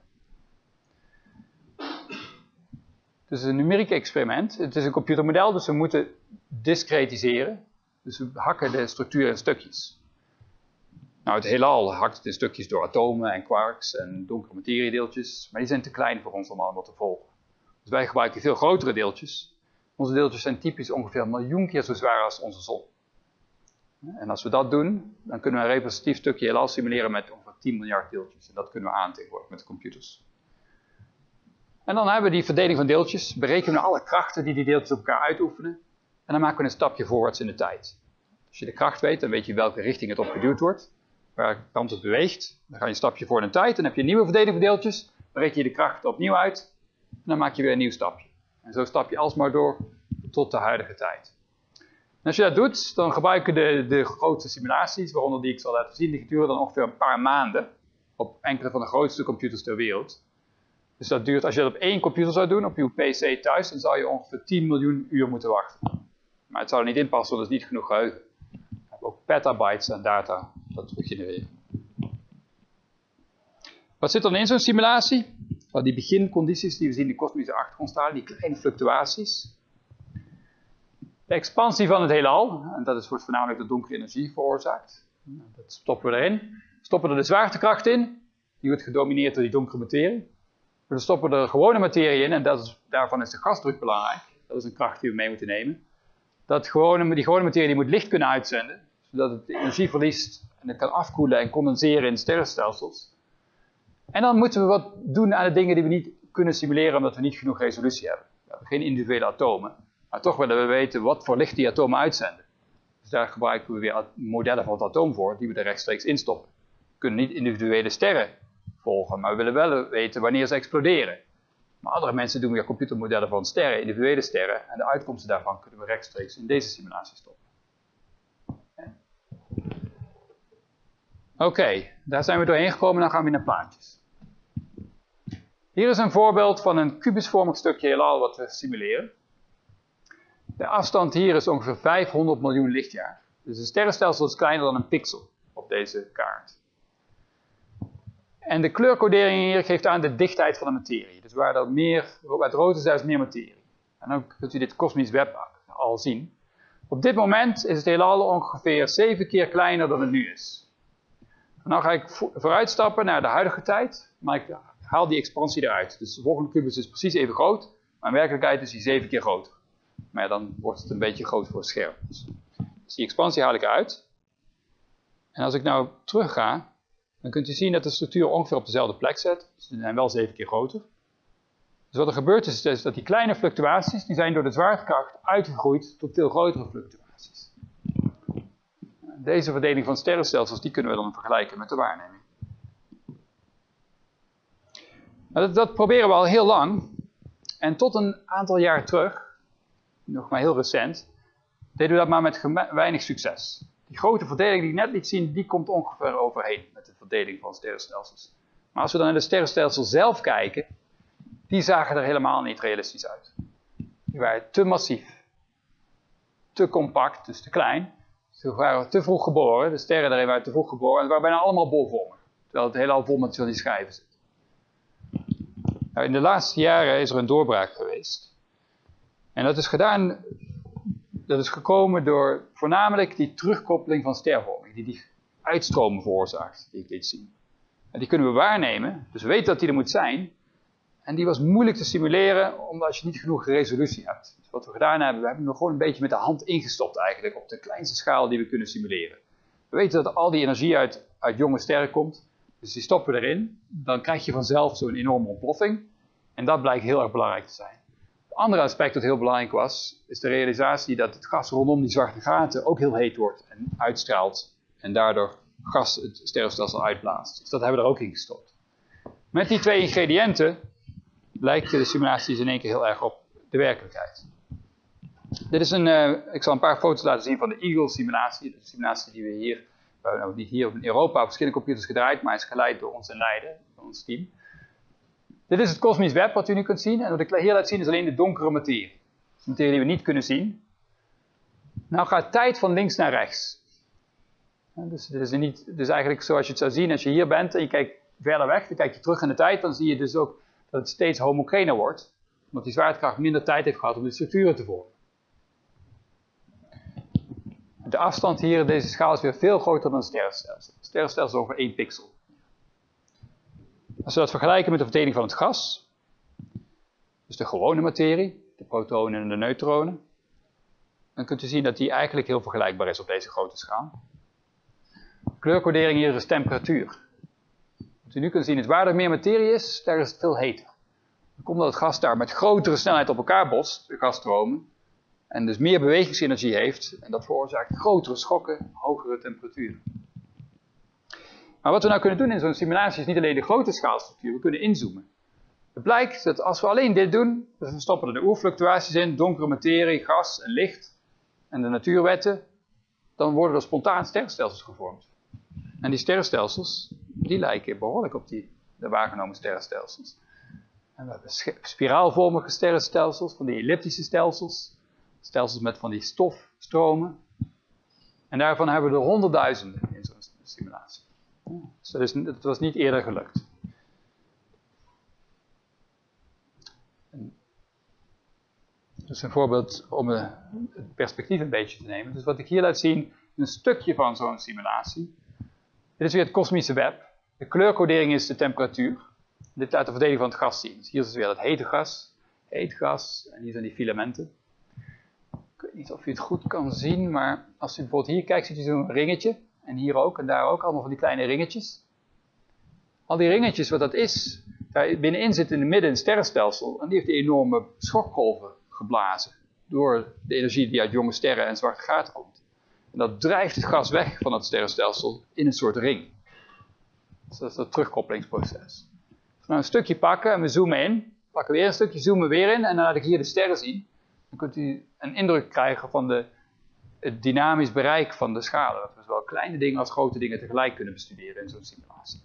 A: Het is een numeriek experiment. Het is een computermodel, dus we moeten discretiseren. Dus we hakken de structuur in stukjes. Nou, het heelal hakt het in stukjes door atomen en quarks en donkere materiedeeltjes, maar die zijn te klein voor ons om allemaal te volgen. Dus wij gebruiken veel grotere deeltjes. Onze deeltjes zijn typisch ongeveer een miljoen keer zo zwaar als onze zon. En als we dat doen, dan kunnen we een representatief stukje heelal simuleren met ongeveer tien miljard deeltjes. En dat kunnen we aan tegenwoordig met de computers. En dan hebben we die verdeling van deeltjes, berekenen we alle krachten die die deeltjes op elkaar uitoefenen. En dan maken we een stapje voorwaarts in de tijd. Als je de kracht weet, dan weet je welke richting het opgeduwd wordt. Waar kant het beweegt. Dan ga je een stapje voor in de tijd. En dan heb je een nieuwe verdeling van deeltjes. Dan reken je de kracht opnieuw uit. En dan maak je weer een nieuw stapje. En zo stap je alsmaar door tot de huidige tijd. En als je dat doet, dan gebruiken de, de grootste simulaties, waaronder die ik zal laten zien, die duren dan ongeveer een paar maanden op enkele van de grootste computers ter wereld. Dus dat duurt, als je dat op één computer zou doen, op je P C thuis, dan zou je ongeveer tien miljoen uur moeten wachten. Maar het zou er niet in passen, want dat is niet genoeg geheugen. We hebben ook petabytes aan data dat we genereren. Wat zit dan in zo'n simulatie? Nou, die begincondities die we zien in de kosmische achtergrondstralen, die kleine fluctuaties. De expansie van het heelal, en dat is, wordt voornamelijk door donkere energie veroorzaakt. Dat stoppen we erin. We stoppen er de zwaartekracht in, die wordt gedomineerd door die donkere materie. We stoppen er gewone materie in, en dat is, daarvan is de gasdruk belangrijk. Dat is een kracht die we mee moeten nemen. Dat gewone, die gewone materie die moet licht kunnen uitzenden, zodat het energie verliest en het kan afkoelen en condenseren in sterrenstelsels. En dan moeten we wat doen aan de dingen die we niet kunnen simuleren omdat we niet genoeg resolutie hebben. We hebben geen individuele atomen, maar toch willen we weten wat voor licht die atomen uitzenden. Dus daar gebruiken we weer modellen van het atoom voor die we er rechtstreeks instoppen. We kunnen niet individuele sterren volgen, maar we willen wel weten wanneer ze exploderen. Maar andere mensen doen weer computermodellen van sterren, individuele sterren, en de uitkomsten daarvan kunnen we rechtstreeks in deze simulatie stoppen. Oké, okay, daar zijn we doorheen gekomen, dan gaan we naar plaatjes. Hier is een voorbeeld van een kubusvormig stukje heelal wat we simuleren. De afstand hier is ongeveer vijfhonderd miljoen lichtjaar. Dus een sterrenstelsel is kleiner dan een pixel op deze kaart. En de kleurcodering hier geeft aan de dichtheid van de materie. Dus waar, er meer, waar het rood is, daar is meer materie. En dan kunt u dit kosmisch web al zien. Op dit moment is het heelal ongeveer zeven keer kleiner dan het nu is. En dan ga ik vooruitstappen naar de huidige tijd, maar ik haal die expansie eruit. Dus de volgende kubus is precies even groot, maar in werkelijkheid is die zeven keer groter. Maar ja, dan wordt het een beetje groot voor het scherm. Dus die expansie haal ik eruit. En als ik nou terug ga, dan kunt u zien dat de structuur ongeveer op dezelfde plek zit. Dus die zijn wel zeven keer groter. Dus wat er gebeurt is, is dat die kleine fluctuaties, die zijn door de zwaartekracht uitgegroeid tot veel grotere fluctuaties. Deze verdeling van sterrenstelsels, die kunnen we dan vergelijken met de waarneming. Dat, dat proberen we al heel lang. En tot een aantal jaar terug, nog maar heel recent, deden we dat maar met weinig succes. Die grote verdeling die ik net liet zien, die komt ongeveer overheen met de verdeling van sterrenstelsels. Maar als we dan naar de sterrenstelsel zelf kijken, die zagen er helemaal niet realistisch uit. Die waren te massief, te compact, dus te klein. Ze waren te vroeg geboren, de sterren daarin waren te vroeg geboren, en ze waren bijna allemaal bolvormig. Terwijl het heelal vol met van die schijven zit. Nou, in de laatste jaren is er een doorbraak geweest. En dat is gedaan, dat is gekomen door voornamelijk die terugkoppeling van stervorming, die die uitstromen veroorzaakt, die ik liet zien. En die kunnen we waarnemen, dus we weten dat die er moet zijn. En die was moeilijk te simuleren, omdat je niet genoeg resolutie hebt. Dus wat we gedaan hebben, we hebben hem gewoon een beetje met de hand ingestopt eigenlijk, op de kleinste schaal die we kunnen simuleren. We weten dat al die energie uit, uit jonge sterren komt, dus die stoppen we erin. Dan krijg je vanzelf zo'n enorme ontploffing. En dat blijkt heel erg belangrijk te zijn. Het andere aspect dat heel belangrijk was, is de realisatie dat het gas rondom die zwarte gaten ook heel heet wordt en uitstraalt. En daardoor gas het sterrenstelsel uitblaast. Dus dat hebben we er ook in gestopt. Met die twee ingrediënten lijken de simulaties in één keer heel erg op de werkelijkheid. Dit is een, uh, ik zal een paar foto's laten zien van de Eagle simulatie. De simulatie die we hier, we hebben nou niet hier in Europa op verschillende computers gedraaid, maar is geleid door ons in Leiden, door ons team. Dit is het kosmisch web wat u nu kunt zien. En wat ik hier laat zien is alleen de donkere materie. De materie die we niet kunnen zien. Nou gaat tijd van links naar rechts. Dus het is, niet, dus eigenlijk zoals je het zou zien als je hier bent en je kijkt verder weg, dan kijk je terug in de tijd, dan zie je dus ook dat het steeds homogener wordt. Omdat die zwaartekracht minder tijd heeft gehad om de structuren te vormen. De afstand hier in deze schaal is weer veel groter dan een sterrenstelsel. Een sterrenstelsel is over één pixel. Als we dat vergelijken met de verdeling van het gas, dus de gewone materie, de protonen en de neutronen, dan kunt u zien dat die eigenlijk heel vergelijkbaar is op deze grote schaal. De kleurcodering hier is temperatuur. Wat u nu kunt zien is waar er meer materie is, daar is het veel heter. Dan komt dat het gas daar met grotere snelheid op elkaar botst, de gasstromen, en dus meer bewegingsenergie heeft, en dat veroorzaakt grotere schokken, hogere temperaturen. Maar wat we nou kunnen doen in zo'n simulatie is niet alleen de grote schaalstructuur, we kunnen inzoomen. Het blijkt dat als we alleen dit doen, dus we stoppen er de oerfluctuaties in, donkere materie, gas en licht, en de natuurwetten, dan worden er spontaan sterrenstelsels gevormd. En die sterrenstelsels, die lijken behoorlijk op die, de waargenomen sterrenstelsels. En we hebben spiraalvormige sterrenstelsels, van die elliptische stelsels, stelsels met van die stofstromen. En daarvan hebben we er honderdduizenden in zo'n simulatie. Dus dat, is, dat was niet eerder gelukt. Dus een voorbeeld om het perspectief een beetje te nemen. Dus wat ik hier laat zien, een stukje van zo'n simulatie. Dit is weer het kosmische web. De kleurcodering is de temperatuur. Dit laat de verdeling van het gas zien. Dus hier is weer het hete gas. Heet gas. En hier zijn die filamenten. Ik weet niet of u het goed kan zien, maar als u bijvoorbeeld hier kijkt, ziet u zo'n ringetje. En hier ook, en daar ook, allemaal van die kleine ringetjes. Al die ringetjes, wat dat is, daar binnenin zit in het midden een sterrenstelsel. En die heeft die enorme schokgolven geblazen. Door de energie die uit jonge sterren en zwarte gaten komt. En dat drijft het gas weg van het sterrenstelsel in een soort ring. Dus dat is dat terugkoppelingsproces. Als we nou een stukje pakken en we zoomen in. Pakken we weer een stukje, zoomen weer in. En dan laat ik hier de sterren zien. Dan kunt u een indruk krijgen van de, het dynamisch bereik van de schalen. Dat we zowel kleine dingen als grote dingen tegelijk kunnen bestuderen in zo'n simulatie.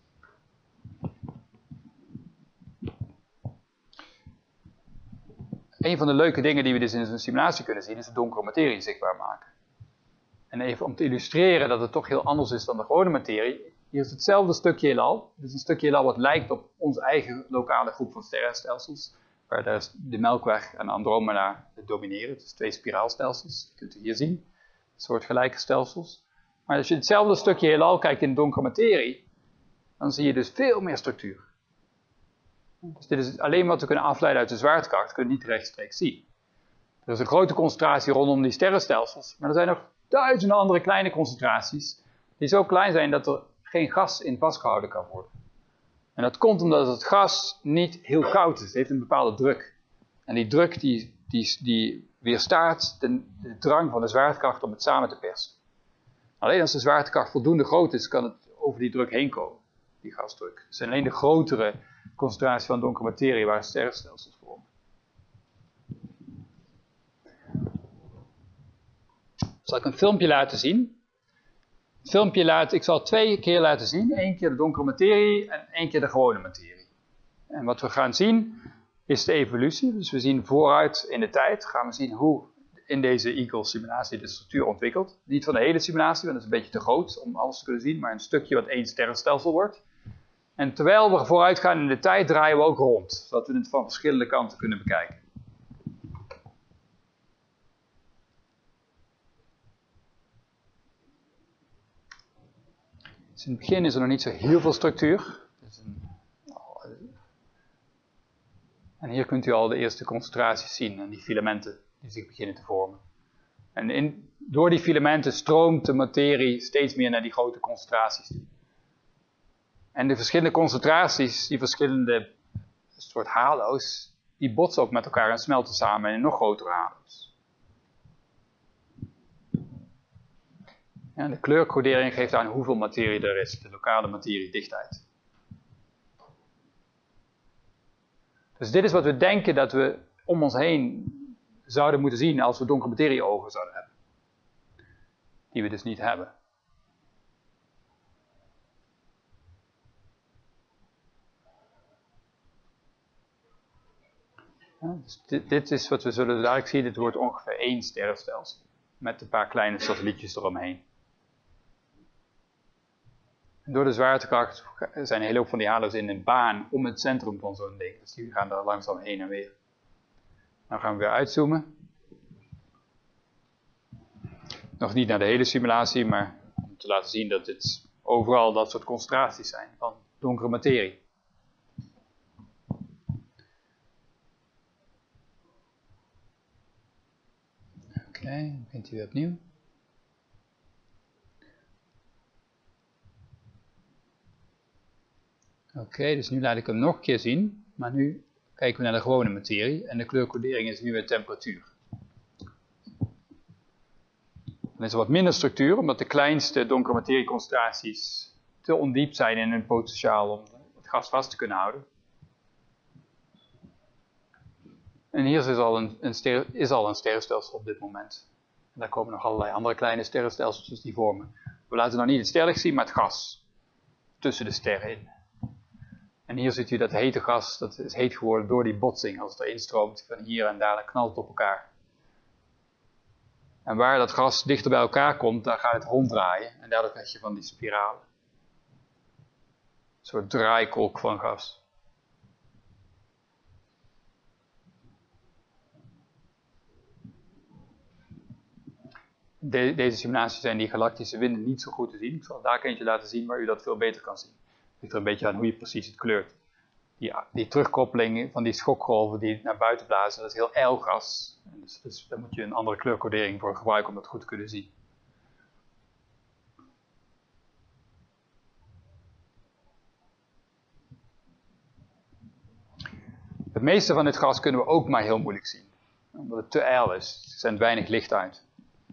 A: Een van de leuke dingen die we dus in zo'n simulatie kunnen zien, is de donkere materie zichtbaar maken. En even om te illustreren dat het toch heel anders is dan de gewone materie. Hier is hetzelfde stukje heelal. Dit is een stukje heelal wat lijkt op onze eigen lokale groep van sterrenstelsels. Waar daar de Melkweg en Andromeda domineren. Dus twee spiraalstelsels. Dat kunt u hier zien. Soortgelijke stelsels. Maar als je hetzelfde stukje heelal kijkt in de donkere materie, dan zie je dus veel meer structuur. Dus dit is alleen wat we kunnen afleiden uit de zwaartekracht. Dat kunnen we niet rechtstreeks zien. Er is een grote concentratie rondom die sterrenstelsels. Maar er zijn nog duizenden andere kleine concentraties. Die zo klein zijn dat er geen gas in vastgehouden kan worden. En dat komt omdat het gas niet heel koud is. Het heeft een bepaalde druk. En die druk die, die, die weerstaat de, de drang van de zwaartekracht om het samen te persen. Alleen als de zwaartekracht voldoende groot is, kan het over die druk heen komen. Die gasdruk. Het zijn alleen de grotere concentraties van donkere materie waar sterrenstelsels vormen. Zal ik een filmpje laten zien? Het filmpje laat, ik zal het twee keer laten zien. Eén keer de donkere materie en één keer de gewone materie. En wat we gaan zien is de evolutie. Dus we zien vooruit in de tijd, gaan we zien hoe in deze Eagle simulatie de structuur ontwikkelt. Niet van de hele simulatie, want dat is een beetje te groot om alles te kunnen zien. Maar een stukje wat één sterrenstelsel wordt. En terwijl we vooruit gaan in de tijd, draaien we ook rond. Zodat we het van verschillende kanten kunnen bekijken. Dus in het begin is er nog niet zo heel veel structuur. Dus een... En hier kunt u al de eerste concentraties zien en die filamenten die zich beginnen te vormen. En in, door die filamenten stroomt de materie steeds meer naar die grote concentraties toe. En de verschillende concentraties, die verschillende soort halo's, die botsen ook met elkaar en smelten samen in nog grotere halo's. En de kleurcodering geeft aan hoeveel materie er is, de lokale materiedichtheid. Dus dit is wat we denken dat we om ons heen zouden moeten zien als we donkere materieogen zouden hebben. Die we dus niet hebben. Ja, dus dit, dit is wat we zullen dadelijk zien. Dit wordt ongeveer één sterrenstelsel. Met een paar kleine satellietjes eromheen. En door de zwaartekracht zijn een hele hoop van die halo's in een baan om het centrum van zo'n ding. Dus die gaan daar langzaam heen en weer. Dan gaan we weer uitzoomen. Nog niet naar de hele simulatie, maar om te laten zien dat dit overal dat soort concentraties zijn van donkere materie. Oké, okay, dan begint hij weer opnieuw. Oké, okay, dus nu laat ik hem nog een keer zien, maar nu kijken we naar de gewone materie en de kleurcodering is nu weer temperatuur. Dan is er wat minder structuur, omdat de kleinste donkere materieconcentraties te ondiep zijn in hun potentiaal om het gas vast te kunnen houden. En hier is al een, een, ster, is al een sterrenstelsel op dit moment. En daar komen nog allerlei andere kleine sterrenstelsels die vormen. We laten nou niet het sterrenlicht zien, maar het gas tussen de sterren in. En hier ziet u dat hete gas, dat is heet geworden door die botsing. Als het erin stroomt van hier en daar, dan knalt het op elkaar. En waar dat gas dichter bij elkaar komt, daar gaat het ronddraaien. En daardoor krijg je van die spiralen. Een soort draaikolk van gas. De, deze simulaties zijn die galactische winden niet zo goed te zien. Ik zal daar eentje laten zien waar u dat veel beter kan zien. Het ligt er een beetje aan hoe je precies het kleurt. Die, die terugkoppeling van die schokgolven die naar buiten blazen, dat is heel ijl gas. Dus, dus daar moet je een andere kleurcodering voor gebruiken om dat goed te kunnen zien. Het meeste van dit gas kunnen we ook maar heel moeilijk zien. Omdat het te ijl is. Er zendt weinig licht uit.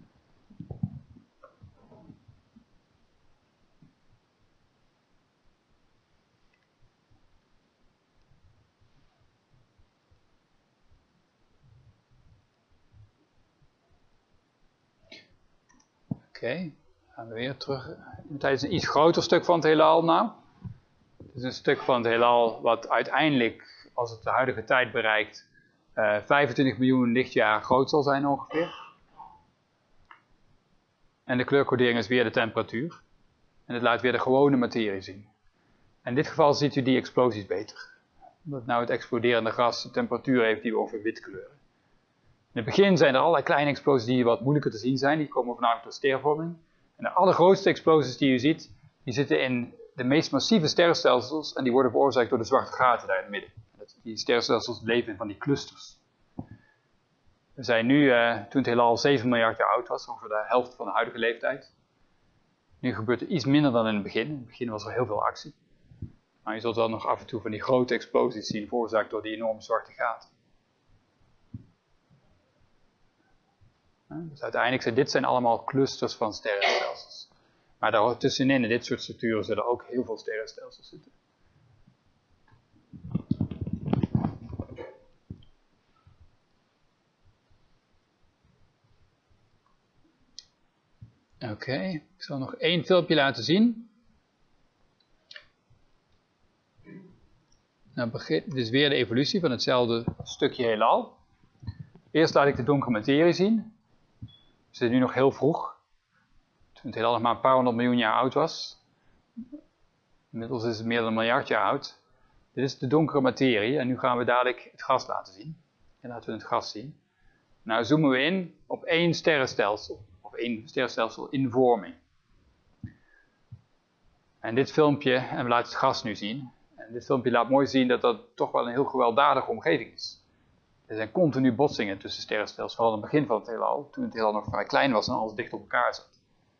A: Oké, okay, gaan we weer terug. Tijdens een iets groter stuk van het heelal nou. Het is een stuk van het heelal wat uiteindelijk, als het de huidige tijd bereikt, uh, vijfentwintig miljoen lichtjaar groot zal zijn ongeveer. En de kleurcodering is weer de temperatuur. En het laat weer de gewone materie zien. In dit geval ziet u die explosies beter. Omdat nou het exploderende gas de temperatuur heeft die we ongeveer wit kleuren. In het begin zijn er allerlei kleine explosies die wat moeilijker te zien zijn. Die komen voornamelijk door stervorming. En de allergrootste explosies die u ziet, die zitten in de meest massieve sterrenstelsels. En die worden veroorzaakt door de zwarte gaten daar in het midden. Die sterrenstelsels leven in van die clusters. We zijn nu, uh, toen het heelal zeven miljard jaar oud was, ongeveer de helft van de huidige leeftijd. Nu gebeurt er iets minder dan in het begin. In het begin was er heel veel actie. Maar je zult wel nog af en toe van die grote explosies zien, veroorzaakt door die enorme zwarte gaten. Dus uiteindelijk zijn dit zijn allemaal clusters van sterrenstelsels. Maar daartussenin, in dit soort structuren, zullen ook heel veel sterrenstelsels zitten. Oké, okay. Ik zal nog één filmpje laten zien. Nou, begin, dit is weer de evolutie van hetzelfde stukje heelal. Eerst laat ik de donkere materie zien. We zitten nu nog heel vroeg. Toen het heelal nog maar een paar honderd miljoen jaar oud was. Inmiddels is het meer dan een miljard jaar oud. Dit is de donkere materie en nu gaan we dadelijk het gas laten zien. En laten we het gas zien. Nou zoomen we in op één sterrenstelsel. Of één sterrenstelsel in vorming. En dit filmpje, en we laten het gas nu zien. En dit filmpje laat mooi zien dat dat toch wel een heel gewelddadige omgeving is. Er zijn continu botsingen tussen sterrenstelsels, vooral in het begin van het heelal, toen het heelal nog vrij klein was en alles dicht op elkaar zat.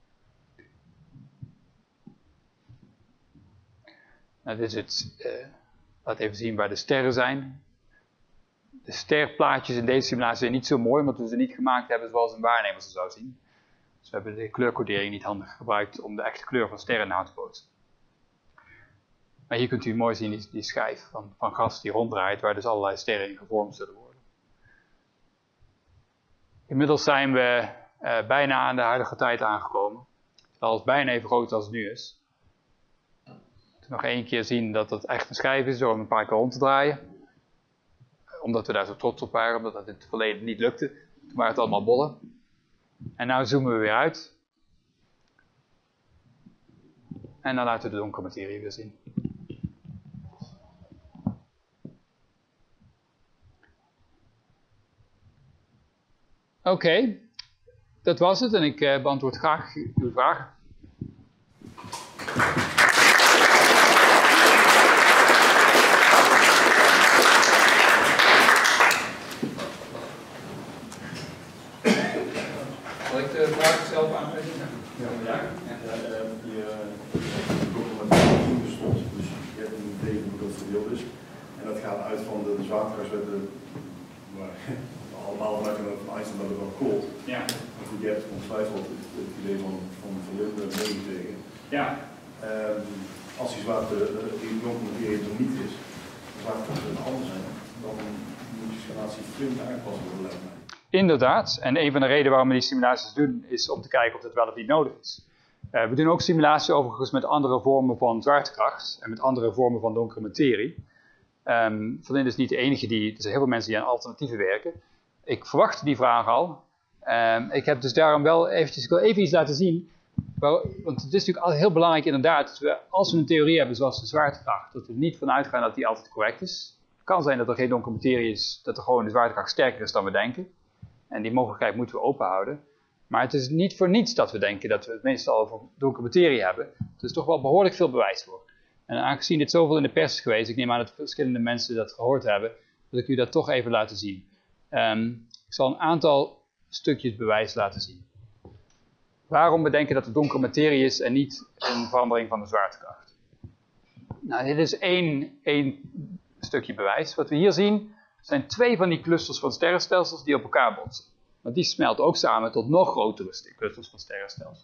A: Nou, dit is het, uh, laat even zien waar de sterren zijn. De sterplaatjes in deze simulatie zijn niet zo mooi, omdat we ze niet gemaakt hebben zoals een waarnemer ze zou zien. Dus we hebben de kleurcodering niet handig gebruikt om de echte kleur van sterren na te bootsen. Maar hier kunt u mooi zien die, die schijf van, van gas die ronddraait, waar dus allerlei sterren in gevormd zullen worden. Inmiddels zijn we uh, bijna aan de huidige tijd aangekomen. Dat is bijna even groot als het nu is. Nog één keer zien dat het echt een schijf is door hem een paar keer rond te draaien. Omdat we daar zo trots op waren, omdat dat in het verleden niet lukte. Toen waren het allemaal bollen. En nu zoomen we weer uit. En dan laten we de donkere materie weer zien. Oké, okay, dat was het en ik uh, beantwoord graag uw vragen. Zal ik de vraag zelf aangeven?
B: Ja, ja. En uh, je documentatie bestond, dus je hebt een idee hoe dat verdeeld is. En dat gaat uit van de zwaartekrachtswetten, waar allemaal vanuit van Einstein dat het wel klopt.
A: Ja.
B: Je hebt ongetwijfeld het, het idee van, van verdeelde mening tegen.
A: Ja.
B: Um, als die zwaarte, die donkere er niet is, de zwaartekrachten anders zijn, dan moet je simulatie flink aangepast worden, lijkt mij.
A: inderdaad. En een van de redenen waarom we die simulaties doen, is om te kijken of het wel of niet nodig is. Uh, we doen ook simulaties overigens met andere vormen van zwaartekracht en met andere vormen van donkere materie. Um, Van is niet de enige die, er zijn heel veel mensen die aan alternatieven werken. Ik verwacht die vraag al. Um, ik heb dus daarom wel eventjes, ik wil even iets laten zien. Waar, want het is natuurlijk altijd heel belangrijk inderdaad, dat we, als we een theorie hebben zoals de zwaartekracht, dat we er niet van uitgaan dat die altijd correct is. Het kan zijn dat er geen donkere materie is, dat er gewoon de zwaartekracht sterker is dan we denken. En die mogelijkheid moeten we open houden. Maar het is niet voor niets dat we denken dat we het meestal over donkere materie hebben. Er is toch wel behoorlijk veel bewijs voor. En aangezien dit zoveel in de pers is geweest, ik neem aan dat verschillende mensen dat gehoord hebben, wil ik u dat toch even laten zien. Um, ik zal een aantal stukjes bewijs laten zien. Waarom we denken dat het donkere materie is en niet een verandering van de zwaartekracht. Nou, dit is één, één stukje bewijs. Wat we hier zien zijn twee van die clusters van sterrenstelsels die op elkaar botsen. Want die smelten ook samen tot nog grotere clusters van sterrenstelsels.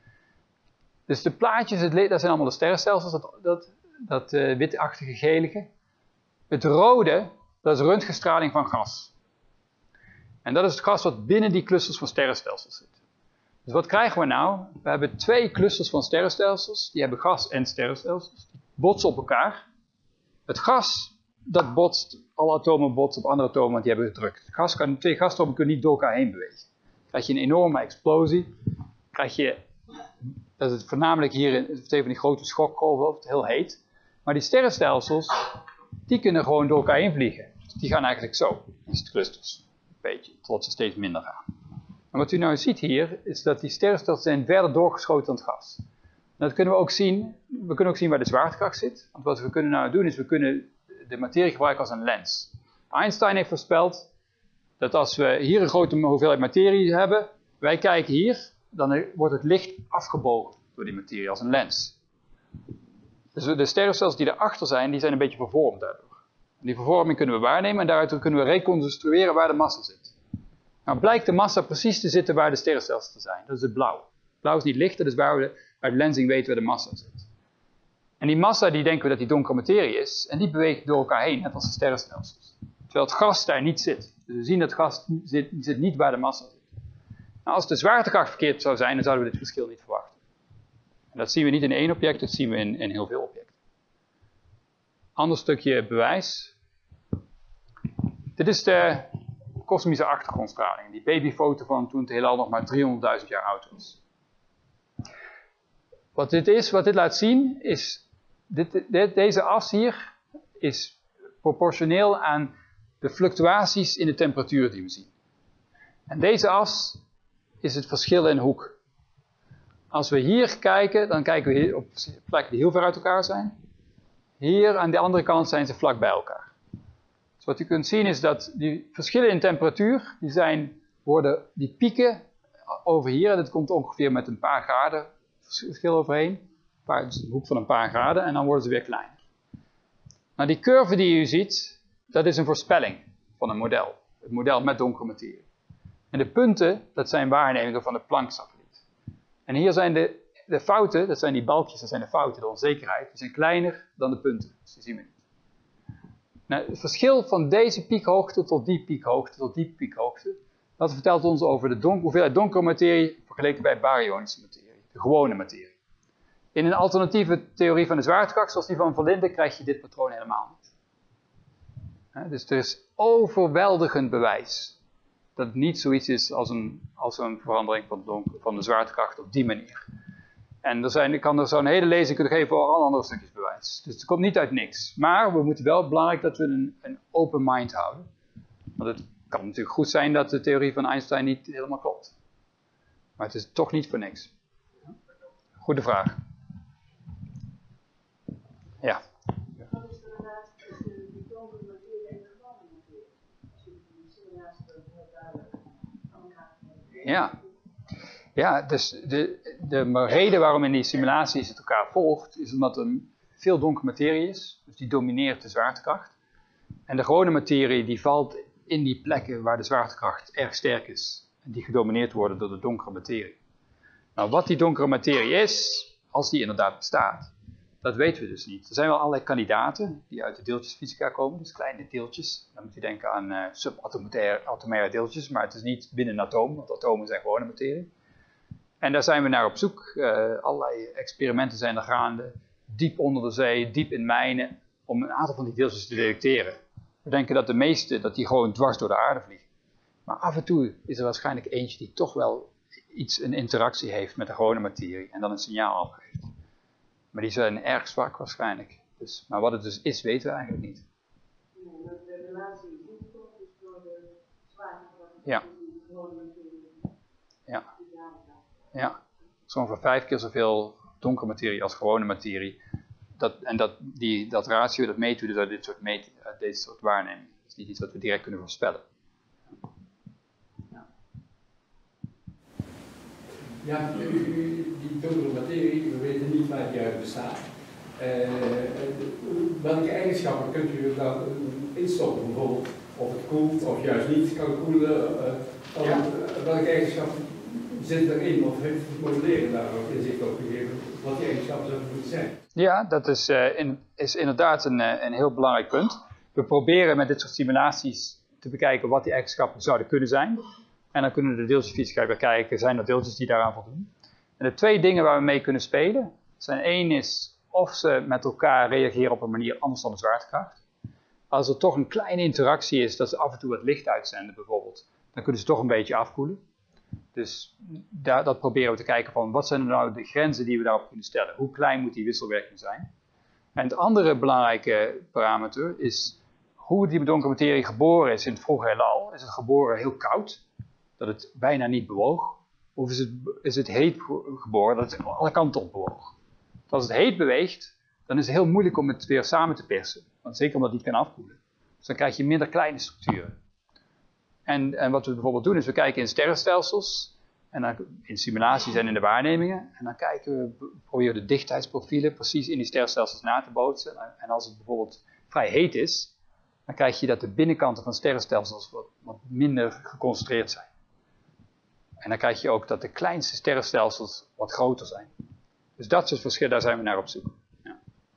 A: Dus de plaatjes, het, dat zijn allemaal de sterrenstelsels, dat, dat, dat uh, witachtige gelige. Het rode, dat is röntgenstraling van gas. En dat is het gas wat binnen die clusters van sterrenstelsels zit. Dus wat krijgen we nou? We hebben twee clusters van sterrenstelsels, die hebben gas en sterrenstelsels. Die botsen op elkaar. Het gas, dat botst, alle atomen botsen op andere atomen, want die hebben gedrukt. Het gas kan, twee gasatomen kunnen niet door elkaar heen bewegen. Dan krijg je een enorme explosie. Krijg je, dat is het voornamelijk hier in twee van die grote schokgolven, het heel heet. Maar die sterrenstelsels, die kunnen gewoon door elkaar heen vliegen. Dus die gaan eigenlijk zo, die clusters. Een beetje, tot ze steeds minder gaan. En wat u nou ziet hier, is dat die sterrenstelsels zijn verder doorgeschoten dan het gas. En dat kunnen we ook zien, we kunnen ook zien waar de zwaartekracht zit. Want wat we kunnen nou doen, is we kunnen de materie gebruiken als een lens. Einstein heeft voorspeld dat als we hier een grote hoeveelheid materie hebben, wij kijken hier, dan wordt het licht afgebogen door die materie als een lens. Dus de sterrenstelsels die erachter zijn, die zijn een beetje vervormd daardoor. En die vervorming kunnen we waarnemen en daaruit kunnen we reconstrueren waar de massa zit. Nou blijkt de massa precies te zitten waar de sterrenstelsels zijn. Dat is het blauw. Blauw is niet licht, dat is waar we uit lensing weten waar de massa zit. En die massa, die denken we dat die donkere materie is, en die beweegt door elkaar heen, net als de sterrenstelsels. Terwijl het gas daar niet zit. Dus we zien dat het gas zit, zit niet waar de massa zit. Nou, als de zwaartekracht verkeerd zou zijn, dan zouden we dit verschil niet verwachten. En dat zien we niet in één object, dat zien we in, in heel veel objecten. Ander stukje bewijs. Dit is de kosmische achtergrondstraling. Die babyfoto van toen het heelal nog maar driehonderdduizend jaar oud was. Wat dit is, wat dit laat zien, is dit, dit, deze as hier is proportioneel aan de fluctuaties in de temperatuur die we zien. En deze as is het verschil in hoek. Als we hier kijken, dan kijken we hier op plekken die heel ver uit elkaar zijn. Hier aan de andere kant zijn ze vlak bij elkaar. Dus wat u kunt zien is dat die verschillen in temperatuur, die, zijn, worden, die pieken over hier, en dat komt ongeveer met een paar graden verschil overheen. Een, paar, dus een hoek van een paar graden, en dan worden ze weer kleiner. Nou, die curve die u ziet, dat is een voorspelling van een model. Het model met donkere materie. En de punten, dat zijn waarnemingen van de Planck-satelliet. En hier zijn de, de fouten, dat zijn die balkjes, dat zijn de fouten, de onzekerheid, die zijn kleiner dan de punten. Dus die zien we niet. Nou, het verschil van deze piekhoogte tot die piekhoogte tot die piekhoogte, dat vertelt ons over de donk, hoeveelheid donkere materie vergeleken bij baryonische materie, de gewone materie. In een alternatieve theorie van de zwaartekracht, zoals die van Verlinde, krijg je dit patroon helemaal niet. He, dus er is overweldigend bewijs dat het niet zoiets is als een, als een verandering van de, donker, van de zwaartekracht op die manier. En er zijn, ik kan er zo'n hele lezing kunnen geven voor alle andere stukjes bewijs. Dus het komt niet uit niks. Maar we moeten wel belangrijk dat we een, een open mind houden. Want het kan natuurlijk goed zijn dat de theorie van Einstein niet helemaal klopt. Maar het is toch niet voor niks. Goede vraag. Ja.
C: Wat is de relatie tussen de donkere materie en de gewone materie? Als je die simulatie heel duidelijk aan elkaar hebt.
A: Ja. Ja, dus de, de reden waarom in die simulaties het elkaar volgt, is omdat er veel donkere materie is. Dus die domineert de zwaartekracht. En de gewone materie die valt in die plekken waar de zwaartekracht erg sterk is. En die gedomineerd worden door de donkere materie. Nou, wat die donkere materie is, als die inderdaad bestaat, Dat weten we dus niet. Er zijn wel allerlei kandidaten die uit de deeltjesfysica komen, dus kleine deeltjes. Dan moet je denken aan uh, subatomaire deeltjes, maar het is niet binnen een atoom, want atomen zijn gewone materie. En daar zijn we naar op zoek. Uh, allerlei experimenten zijn er gaande, diep onder de zee, diep in mijnen, om een aantal van die deeltjes te detecteren. We denken dat de meeste, dat die gewoon dwars door de aarde vliegen. Maar af en toe is er waarschijnlijk eentje die toch wel iets, een interactie heeft met de gewone materie en dan een signaal afgeeft. Maar die zijn erg zwak waarschijnlijk. Dus, maar wat het dus is, weten we eigenlijk niet.
C: Nee, maar de relatie is ingekomen dus door de zwaartekracht
A: Ja.
C: die gewone materie.
A: Ja. Ja. Zo ongeveer vijf keer zoveel donkere materie als gewone materie. Dat, en dat, die, dat ratio, dat meten we dus uit dit soort, meet, uit deze soort waarnemingen. Dat is niet iets wat we direct kunnen voorspellen.
D: Ja, die donkere materie, we weten niet waar die uit bestaat. Uh, welke eigenschappen kunt u daar instoppen? Bijvoorbeeld of het koelt of juist niet kan koelen. Uh, ja. Welke eigenschappen zitten erin of heeft het modelleren daar ook inzicht op gegeven? Wat die eigenschappen zouden moeten zijn?
A: Ja, dat is, uh, in, is inderdaad een, uh, een heel belangrijk punt. We proberen met dit soort simulaties te bekijken wat die eigenschappen zouden kunnen zijn. En dan kunnen we de deeltjesfysica weer kijken, zijn er deeltjes die daaraan voldoen. En de twee dingen waar we mee kunnen spelen, zijn één is of ze met elkaar reageren op een manier anders dan de zwaartekracht. Als er toch een kleine interactie is, dat ze af en toe wat licht uitzenden bijvoorbeeld, dan kunnen ze toch een beetje afkoelen. Dus daar, dat proberen we te kijken van, wat zijn nou de grenzen die we daarop kunnen stellen? Hoe klein moet die wisselwerking zijn? En het andere belangrijke parameter is hoe die donkere materie geboren is in het vroege heelal. Is het geboren heel koud, dat het bijna niet bewoog? Of is het, is het heet geboren, dat het alle kanten op bewoog? Als het heet beweegt, dan is het heel moeilijk om het weer samen te persen. Want zeker omdat het niet kan afkoelen. Dus dan krijg je minder kleine structuren. En, en wat we bijvoorbeeld doen, is we kijken in sterrenstelsels. En dan in simulaties en in de waarnemingen. En dan kijken we, proberen we de dichtheidsprofielen precies in die sterrenstelsels na te bootsen. En als het bijvoorbeeld vrij heet is, dan krijg je dat de binnenkанten van sterrenstelsels wat, wat minder geconcentreerd zijn. En dan krijg je ook dat de kleinste sterrenstelsels wat groter zijn. Dus dat soort verschillen, daar zijn we naar op zoek. Ja,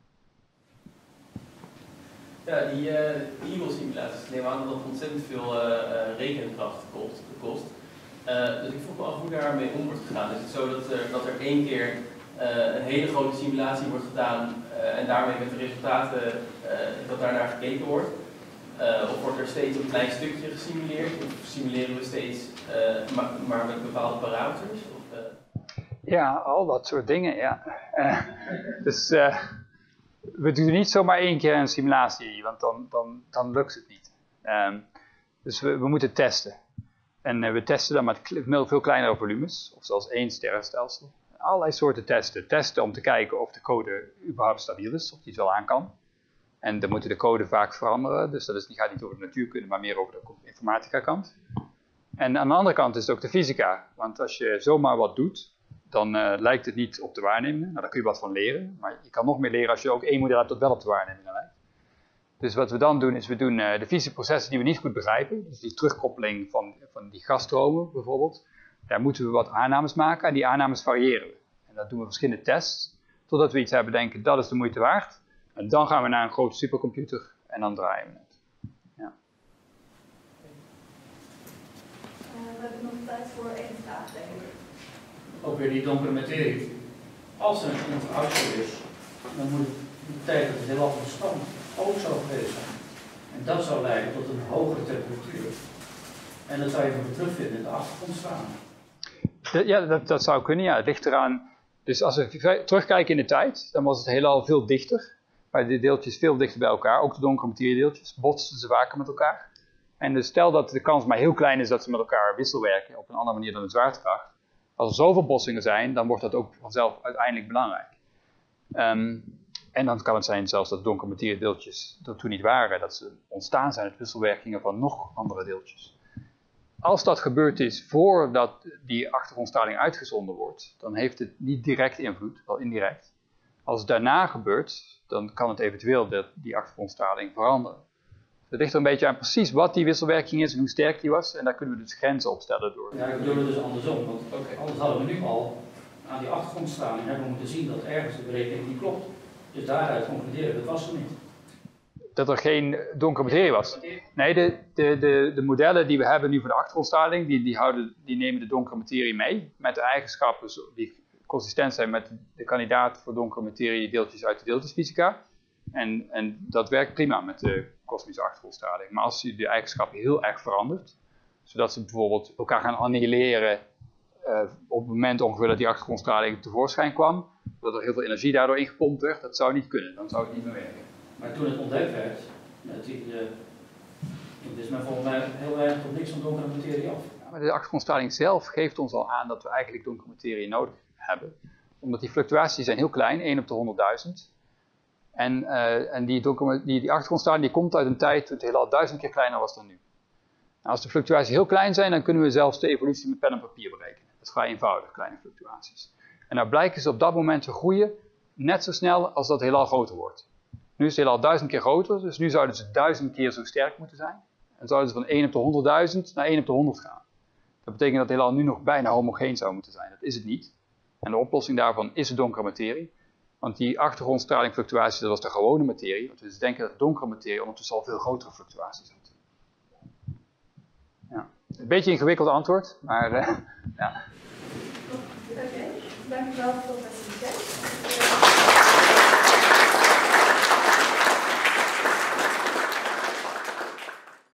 E: ja die uh, Eagle-simulaties nemen aan dat het ontzettend veel uh, uh, rekenkracht kost. kost. Uh, dus ik vroeg me af hoe daarmee om wordt gegaan. Is het zo dat er, dat er één keer uh, een hele grote simulatie wordt gedaan uh, en daarmee met de resultaten uh, dat daarnaar gekeken wordt? Uh, of wordt er steeds een klein stukje gesimuleerd? Of simuleren we steeds uh, maar, maar met bepaalde parameters? Of, uh...
A: Ja, al dat soort dingen, ja. Uh, dus uh, we doen niet zomaar één keer een simulatie, want dan, dan, dan lukt het niet. Um, dus we, we moeten testen. En uh, we testen dan met veel kleinere volumes, of zelfs één sterrenstelsel. Allerlei soorten testen. Testen om te kijken of de code überhaupt stabiel is, of die het wel aan kan. En dan moeten de code vaak veranderen, dus dat is, die gaat niet over de natuurkunde, maar meer over de informatica kant. En aan de andere kant is het ook de fysica, want als je zomaar wat doet, dan uh, lijkt het niet op de waarnemingen. Nou, daar kun je wat van leren, maar je kan nog meer leren als je ook één model hebt dat wel op de waarnemingen lijkt. Dus wat we dan doen, is we doen uh, de fysische processen die we niet goed begrijpen, dus die terugkoppeling van, van die gasstromen bijvoorbeeld, daar moeten we wat aannames maken en die aannames variëren we. En dat doen we verschillende tests, totdat we iets hebben denken, dat is de moeite waard. En dan gaan we naar een grote supercomputer en dan draaien we het. Ja.
F: Uh, we hebben nog tijd voor één vraag, denk ik.
G: Ook weer die donkere materie. Als er een interaction is, dan moet het betekenen dat het heel af van stand ook zo geweest zijn. En dat zou leiden tot een hogere temperatuur. En dat zou je moeten terugvinden in de achtergrondstraling.
A: Ja, dat, dat zou kunnen, ja. Het ligt eraan. Dus als we terugkijken in de tijd, dan was het heelal veel dichter. Waar de deeltjes veel dichter bij elkaar, ook de donkere materiedeeltjes, botsten ze vaker met elkaar. En dus stel dat de kans maar heel klein is dat ze met elkaar wisselwerken op een andere manier dan de zwaartekracht. Als er zoveel botsingen zijn, dan wordt dat ook vanzelf uiteindelijk belangrijk. Um, en dan kan het zijn zelfs dat donkere materiedeeltjes er toen niet waren, dat ze ontstaan zijn uit wisselwerkingen van nog andere deeltjes. Als dat gebeurd is voordat die achtergrondstraling uitgezonden wordt, dan heeft het niet direct invloed, wel indirect. Als het daarna gebeurt, dan kan het eventueel de, die achtergrondstraling veranderen. Het ligt er een beetje aan precies wat die wisselwerking is en hoe sterk die was. En daar kunnen we dus grenzen op stellen door.
G: Ja, ik bedoel het dus andersom. Want okay. Anders hadden we nu al aan die achtergrondstraling hebben we moeten zien dat ergens de berekening niet klopt. Dus daaruit concluderen, dat was er niet.
A: Dat er geen donkere materie was. Nee, de, de, de, de modellen die we hebben nu voor de achtergrondstraling, die, die, houden, die nemen de donkere materie mee. Met de eigenschappen die consistent zijn met de kandidaat voor donkere materie deeltjes uit de deeltjesfysica. En, en dat werkt prima met de kosmische achtergrondstraling. Maar als je de eigenschappen heel erg verandert, zodat ze bijvoorbeeld elkaar gaan annihileren uh, op het moment ongeveer dat die achtergrondstraling tevoorschijn kwam, dat er heel veel energie daardoor ingepompt werd, dat zou niet kunnen, dan zou het niet meer werken.
G: Maar toen het ontdekt werd, met die, uh, toen is men volgens mij heel erg tot niks van donkere materie af.
A: Ja, maar de achtergrondstraling zelf geeft ons al aan dat we eigenlijk donkere materie nodig hebben. Omdat die fluctuaties zijn heel klein, één op de honderdduizend. En, uh, en die, donkere, die, die achtergrondstraling die komt uit een tijd toen het heelal duizend keer kleiner was dan nu. Nou, als de fluctuaties heel klein zijn, dan kunnen we zelfs de evolutie met pen en papier berekenen. Dat is vrij eenvoudig, kleine fluctuaties. En nou blijken ze op dat moment te groeien net zo snel als dat heelal groter wordt. Nu is het heelal duizend keer groter, dus nu zouden ze duizend keer zo sterk moeten zijn. En zouden ze van één op de honderdduizend naar één op de honderd gaan. Dat betekent dat het heelal nu nog bijna homogeen zou moeten zijn. Dat is het niet. En de oplossing daarvan is de donkere materie. Want die achtergrondstralingfluctuaties, dat was de gewone materie. Want we dus denken dat de donkere materie ondertussen al veel grotere fluctuaties had. Ja. Een beetje een ingewikkeld antwoord, maar uh, ja.
F: Oké, okay. Dank u wel voor het faciliteit.